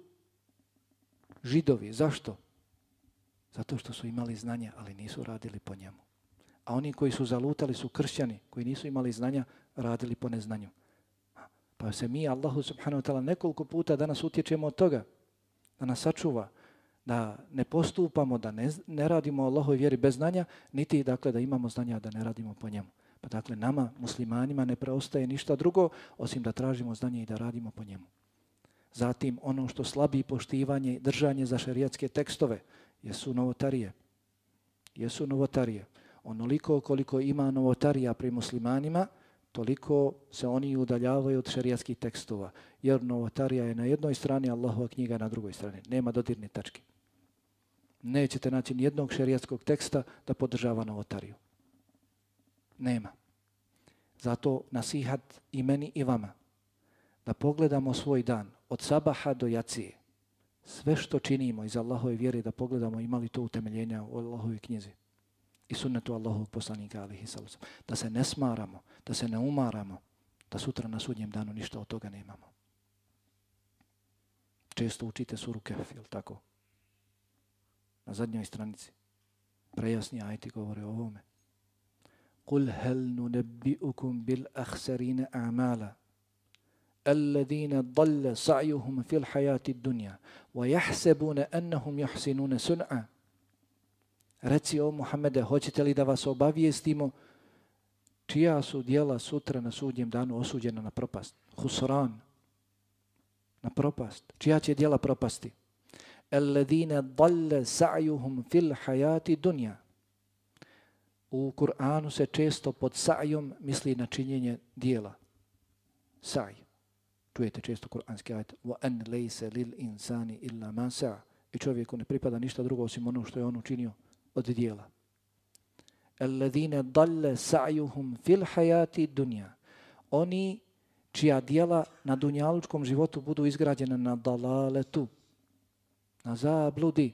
Židovi. Zašto? Zato što su imali znanja, ali nisu radili po njemu. A oni koji su zalutali su kršćani, koji nisu imali znanja, radili po neznanju. Pa se mi, Allahu subhanahu wa ta'ala, nekoliko puta danas utječemo od toga, da nas sačuva, da ne postupamo, da ne, ne radimo Allahovoj vjeri bez znanja, niti dakle da imamo znanja da ne radimo po njemu. Pa dakle nama, muslimanima, ne preostaje ništa drugo, osim da tražimo znanje i da radimo po njemu. Zatim ono što slabi poštivanje i držanje za šerijatske tekstove jesu novotarije. Jesu novotarije. Onoliko koliko ima novotarija pri muslimanima, toliko se oni udaljavaju od šerijatskih tekstova. Jer novotarija je na jednoj strani, Allahova knjiga na drugoj strani. Nema dodirne tačke. Nećete naći nijednog šerijatskog teksta da podržava novotariju. Nema. Zato nasihat i meni i vama da pogledamo svoj dan od sabaha do jacije. Sve što činimo iz Allahove vjere da pogledamo imali to utemeljenja u Allahove knjizi i sunnetu Allahovog poslanika alihi sallam. Da se ne smaramo, da se ne umaramo, da sutra na sudnjem danu ništa od toga nemamo. Često učite suru Kehf, jel tako? Na zadnjoj stranici. Prejasni ajeti govore o ovome. قُلْ هَلْ نُنَبِّئُكُمْ بِالْأَخْسَرِينَ أَعْمَالًا الَّذِينَ ضَلَّ سَعْيُهُمْ فِي الْحَيَاةِ الدُّنْيَا وَيَحْسَبُونَ أَنَّهُمْ يُحْسِنُونَ سُنْعًا. Reci o Muhammede, hoćete li da vas obavijestimo čija su djela sutra na sudnjem danu osuđena na propast? Husran. Na propast. Čija će djela propasti? الَّذِينَ ضَلَّ سَعْيُهُمْ فِي الْحَيَاةِ الدُّنْيَا. U Kur'anu se često pod sa'jom misli na činjenje dijela. Sa'j. Čujete često kur'anski ajet. وَأَنْ لَيْسَ لِلْإِنسَانِ إِلَّا مَا سَعَ. I čovjeku ne pripada ništa drugo osim ono što je on učinio od dijela. الَّذِينَ ضَلَّ سَعْيُهُمْ فِي الْحَيَاتِ الدُّنْيَا. Oni čija dijela na dunjalučkom životu budu izgrađena na dalaletu, na zabludi.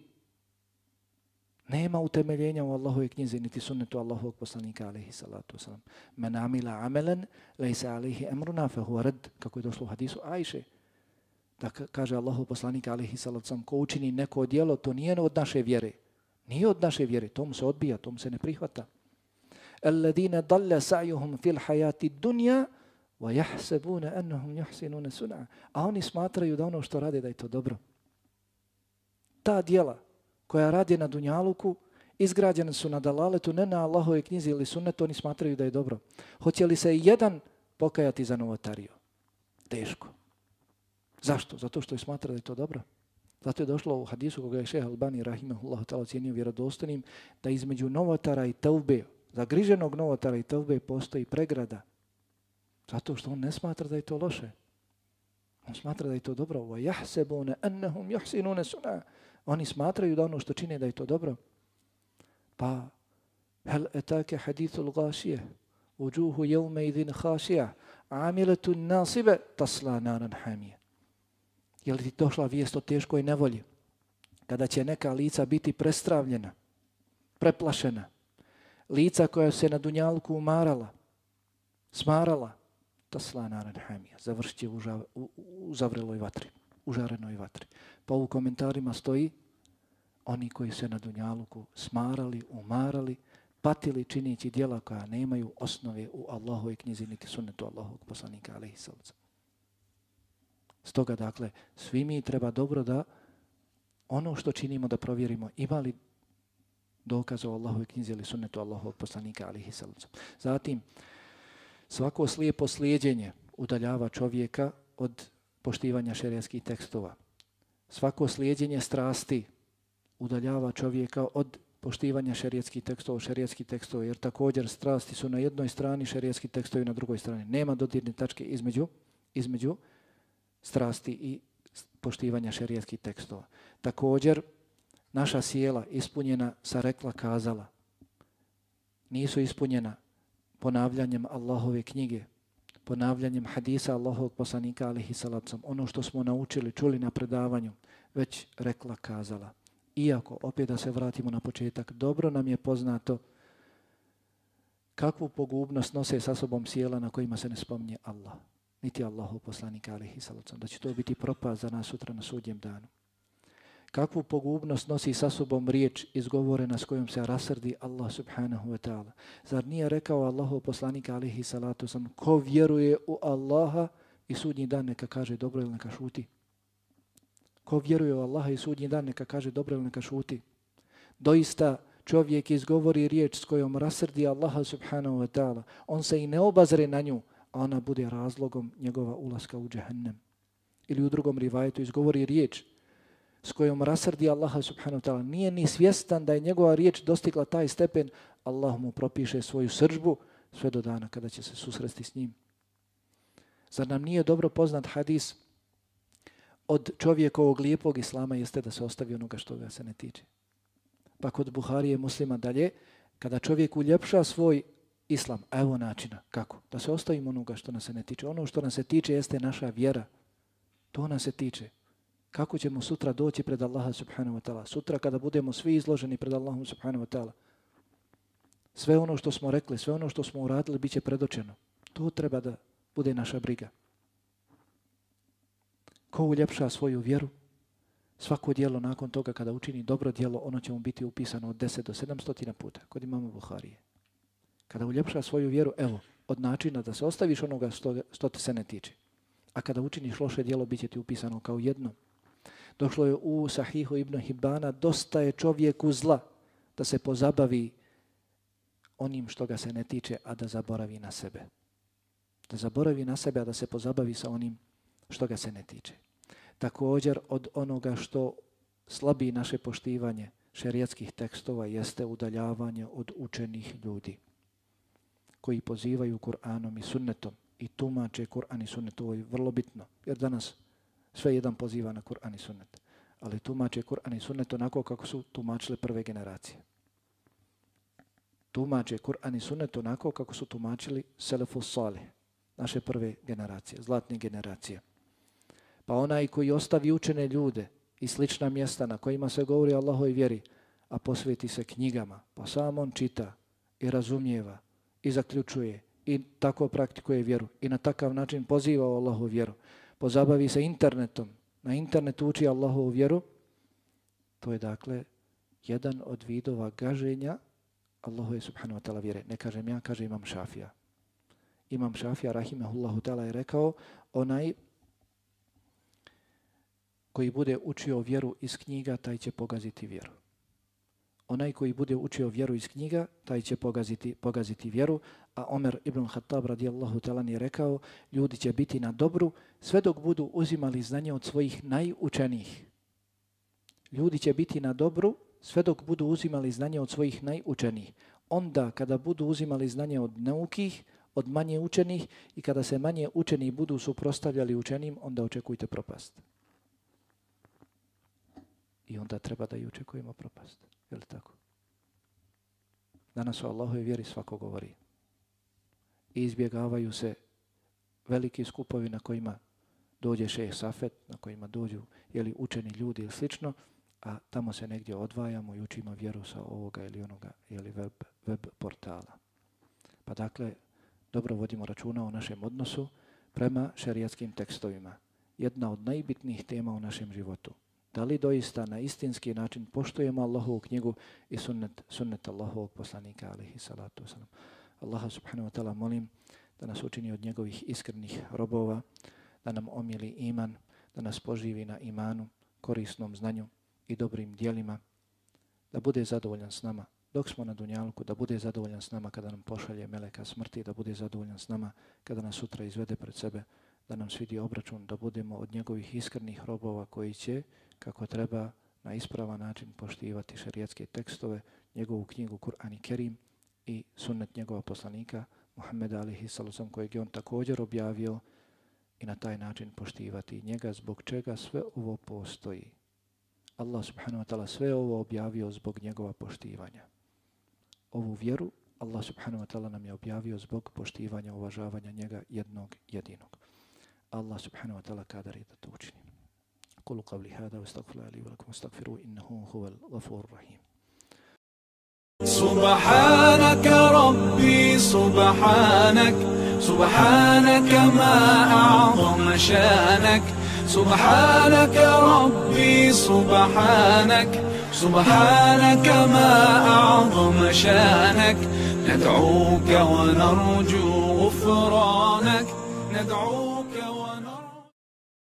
Nema utemeljenja u Allahove knjizi niti sunnetu Allahovog poslanika alejhi salatu wasalam. Men amila amelan lejsa alejhi emruna fehuwa rad, kako je došlo u hadisu Ajše. Da kaže Allahov poslanik alejhi salatu wasalam, ko učini neko djelo, to nije od naše vjere. Nije od naše vjere, to mu se odbija, to mu se ne prihvata. Alladine dalle sa'juhum fil hayati dunja wa yahsabuna annahum yuhsinuna sun'a. A oni smatraju da ono što rade da je to dobro. Ta djela koja radi na dunjaluku, izgrađene su na dalaletu, ne na Allahove knjizi ili sunnetu, oni smatraju da je dobro. Hoće li se jedan pokajati za novotariju? Teško. Zašto? Zato što je smatra da je to dobro. Zato je došlo u hadisu koga je šejh Albani rahimehullah ta'ala ocijenio vjerodostojnim da između novotara i tevbe, zagriženog novotara i tevbe postoji pregrada. Zato što on ne smatra da je to loše. On smatra da je to dobro. وَيَحْسَبُونَ أَنَّهُمْ يُحْسِنُونَ سُنَا. Oni smatraju da ono što čine da je to dobro. Pa, هَلْ أَتَاكَ حَدِيثُ الْغَاشِيَةِ وُجُوهُ يَوْمَئِذٍ خَاشِيَةٌ عَامِلَةٌ نَاصِبَةٌ تَصْلَى نَارًا حَامِيَةً. Je li ti došla vijest o teškoj nevolji? Kada će neka lica biti prestravljena, preplašena. Lica koja se na dunjalku umarala, smarala, tasla naran hamija, završit će u, ža, u, u zavreloj vatri, u žarenoj vatri. Pa u komentarima stoji oni koji se na dunjaluku smarali, umarali, patili činići djela koja nemaju osnove u Allahovoj knjizi niti sunnetu Allahovog poslanika alejhi salatu. Stoga, dakle, svi mi treba dobro da ono što činimo da provjerimo ima li dokaza o Allahovoj knjizi ili sunnetu Allahovog poslanika alejhi salatu. Zatim, svako slijepo slijeđenje udaljava čovjeka od poštivanja šerijatskih tekstova. Svako slijeđenje strasti udaljava čovjeka od poštivanja šerijatskih tekstova, šerijatskih tekstova, jer također strasti su na jednoj strani, šerijatski tekstovi na drugoj strani. Nema dodirne tačke između, između strasti i poštivanja šerijatskih tekstova. Također, naša sjela ispunjena sa rekla kazala nisu ispunjena ponavljanjem Allahove knjige, ponavljanjem hadisa Allahovog poslanika alejhi salatu, ono što smo naučili, čuli na predavanju, već rekla kazala. Iako, opet da se vratimo na početak, dobro nam je poznato kakvu pogubnost nose sa sobom sjela na kojima se ne spominje Allah, niti Allahov poslanika alejhi salatu, da će to biti propast za nas sutra na sudnjem danu. Kakvu pogubnost nosi sa sobom riječ izgovorena s kojom se rasrdi Allah subhanahu wa ta'ala. Zar nije rekao Allahov poslanik alejhi salatu sam, ko vjeruje u Allaha i sudnji dan neka kaže dobro ili neka šuti. Ko vjeruje u Allaha i sudnji dan neka kaže dobro ili neka šuti. Doista čovjek izgovori riječ s kojom rasrdi Allaha subhanahu wa ta'ala. On se i ne obazre na nju, a ona bude razlogom njegova ulaska u džehennem. Ili u drugom rivajetu izgovori riječ s kojom rasrdi Allaha subhanahu wa ta'ala, nije ni svjestan da je njegova riječ dostigla taj stepen, Allah mu propiše svoju srdžbu sve do dana kada će se susresti s njim. Zar nam nije dobro poznat hadis od čovjekovog lijepog islama jeste da se ostavi onoga što ga se ne tiče. Pa kod Buharije Muslima dalje, kada čovjek uljepša svoj islam, a evo načina kako, da se ostavimo onoga što nas se ne tiče. Ono što nas se tiče jeste naša vjera. To nas se tiče. Kako ćemo sutra doći pred Allaha subhanahu wa ta'ala? Sutra kada budemo svi izloženi pred Allahom subhanahu wa ta'ala. Sve ono što smo rekli, sve ono što smo uradili bit će predočeno. To treba da bude naša briga. Ko uljepša svoju vjeru, svako djelo nakon toga kada učini dobro djelo, ono će mu biti upisano od deset do sedamsto puta kod imama Buharije. Kada uljepša svoju vjeru, evo, od načina da se ostaviš onoga što, što te se ne tiče. A kada učiniš loše djelo, bit će ti upisano kao jedno. Došlo je u Sahihu Ibn Hibana, dosta je čovjeku zla da se pozabavi onim što ga se ne tiče, a da zaboravi na sebe. Da zaboravi na sebe, a da se pozabavi sa onim što ga se ne tiče. Također od onoga što slabi naše poštivanje šerijatskih tekstova jeste udaljavanje od učenih ljudi koji pozivaju Kur'anom i sunnetom i tumače Kur'an i sunnet. Ovo je vrlo bitno, jer danas sve jedan poziva na Kur'an i sunnet, ali tumače Kur'an i sunnet onako kako su tumačile prve generacije. Tumače Kur'an i sunnet onako kako su tumačili selefus salih, naše prve generacije, zlatne generacije. Pa onaj koji ostavi učene ljude i slična mjesta na kojima se govori o Allahovoj vjeri, a posveti se knjigama, pa sam on čita i razumijeva i zaključuje i tako praktikuje vjeru i na takav način poziva o Allahovu vjeru, pozabavi se internetom, na internetu uči Allahovu vjeru, to je dakle jedan od vidova gaženja Allahove subhanahu wa ta'ala vjere. Ne kažem ja, kaže Imam Šafija. Imam Šafija rahimahullahu ta'ala je rekao, onaj koji bude učio vjeru iz knjiga, taj će pogaziti vjeru. Onaj koji bude učio vjeru iz knjiga, taj će pogaziti, pogaziti vjeru. A Omer ibn Khattab radijallahu ta'ala je rekao, ljudi će biti na dobru sve dok budu uzimali znanje od svojih najučenijih. Ljudi će biti na dobru sve dok budu uzimali znanje od svojih najučenijih. Onda kada budu uzimali znanje od neukih, od manje učenih i kada se manje učeni budu suprotstavljali učenim, onda očekujte propast. I onda treba da i očekujemo propast. Je li tako? Danas o Allahove vjeri svako govori. I izbjegavaju se veliki skupovi na kojima dođe šejh Safet, na kojima dođu jeli, učeni ljudi ili slično, a tamo se negdje odvajamo i učimo vjeru sa ovoga ili onoga ili web, web portala. Pa dakle, dobro vodimo računa o našem odnosu prema šerijatskim tekstovima. Jedna od najbitnijih tema u našem životu. Da li doista na istinski način poštujemo Allahovu knjigu i sunnet, sunnet Allahovog poslanika, alaihi salatu wasalam. Allaha subhanahu wa ta'ala molim da nas učini od njegovih iskrenih robova, da nam omili iman, da nas poživi na imanu, korisnom znanju i dobrim dijelima, da bude zadovoljan s nama dok smo na dunjalku, da bude zadovoljan s nama kada nam pošalje meleka smrti, da bude zadovoljan s nama kada nas sutra izvede pred sebe, da nam svidi obračun, da budemo od njegovih iskrenih robova koji će, kako treba, na ispravan način poštivati šerijatske tekstove, njegovu knjigu Kur'an i Kerim i sunnet njegova poslanika Muhammeda alihi sallam, kojeg je on također objavio, i na taj način poštivati njega, zbog čega sve ovo postoji. Allah subhanahu wa ta'ala sve ovo objavio zbog njegova poštivanja. Ovu vjeru Allah subhanahu wa ta'ala nam je objavio zbog poštivanja, uvažavanja njega jednog jedinog. Allah subhanahu wa ta'ala kadar je da to učini. Kulu qavli hada, astagfirullahi li wa lakum, astagfiruhu innahu huval ghafurur rahim. سبحانك ربي سبحانك سبحانك ما أعظم شانك سبحانك ربي سبحانك سبحانك ما أعظم شانك ندعوك ونرجو غفرانك ندعوك ونرجو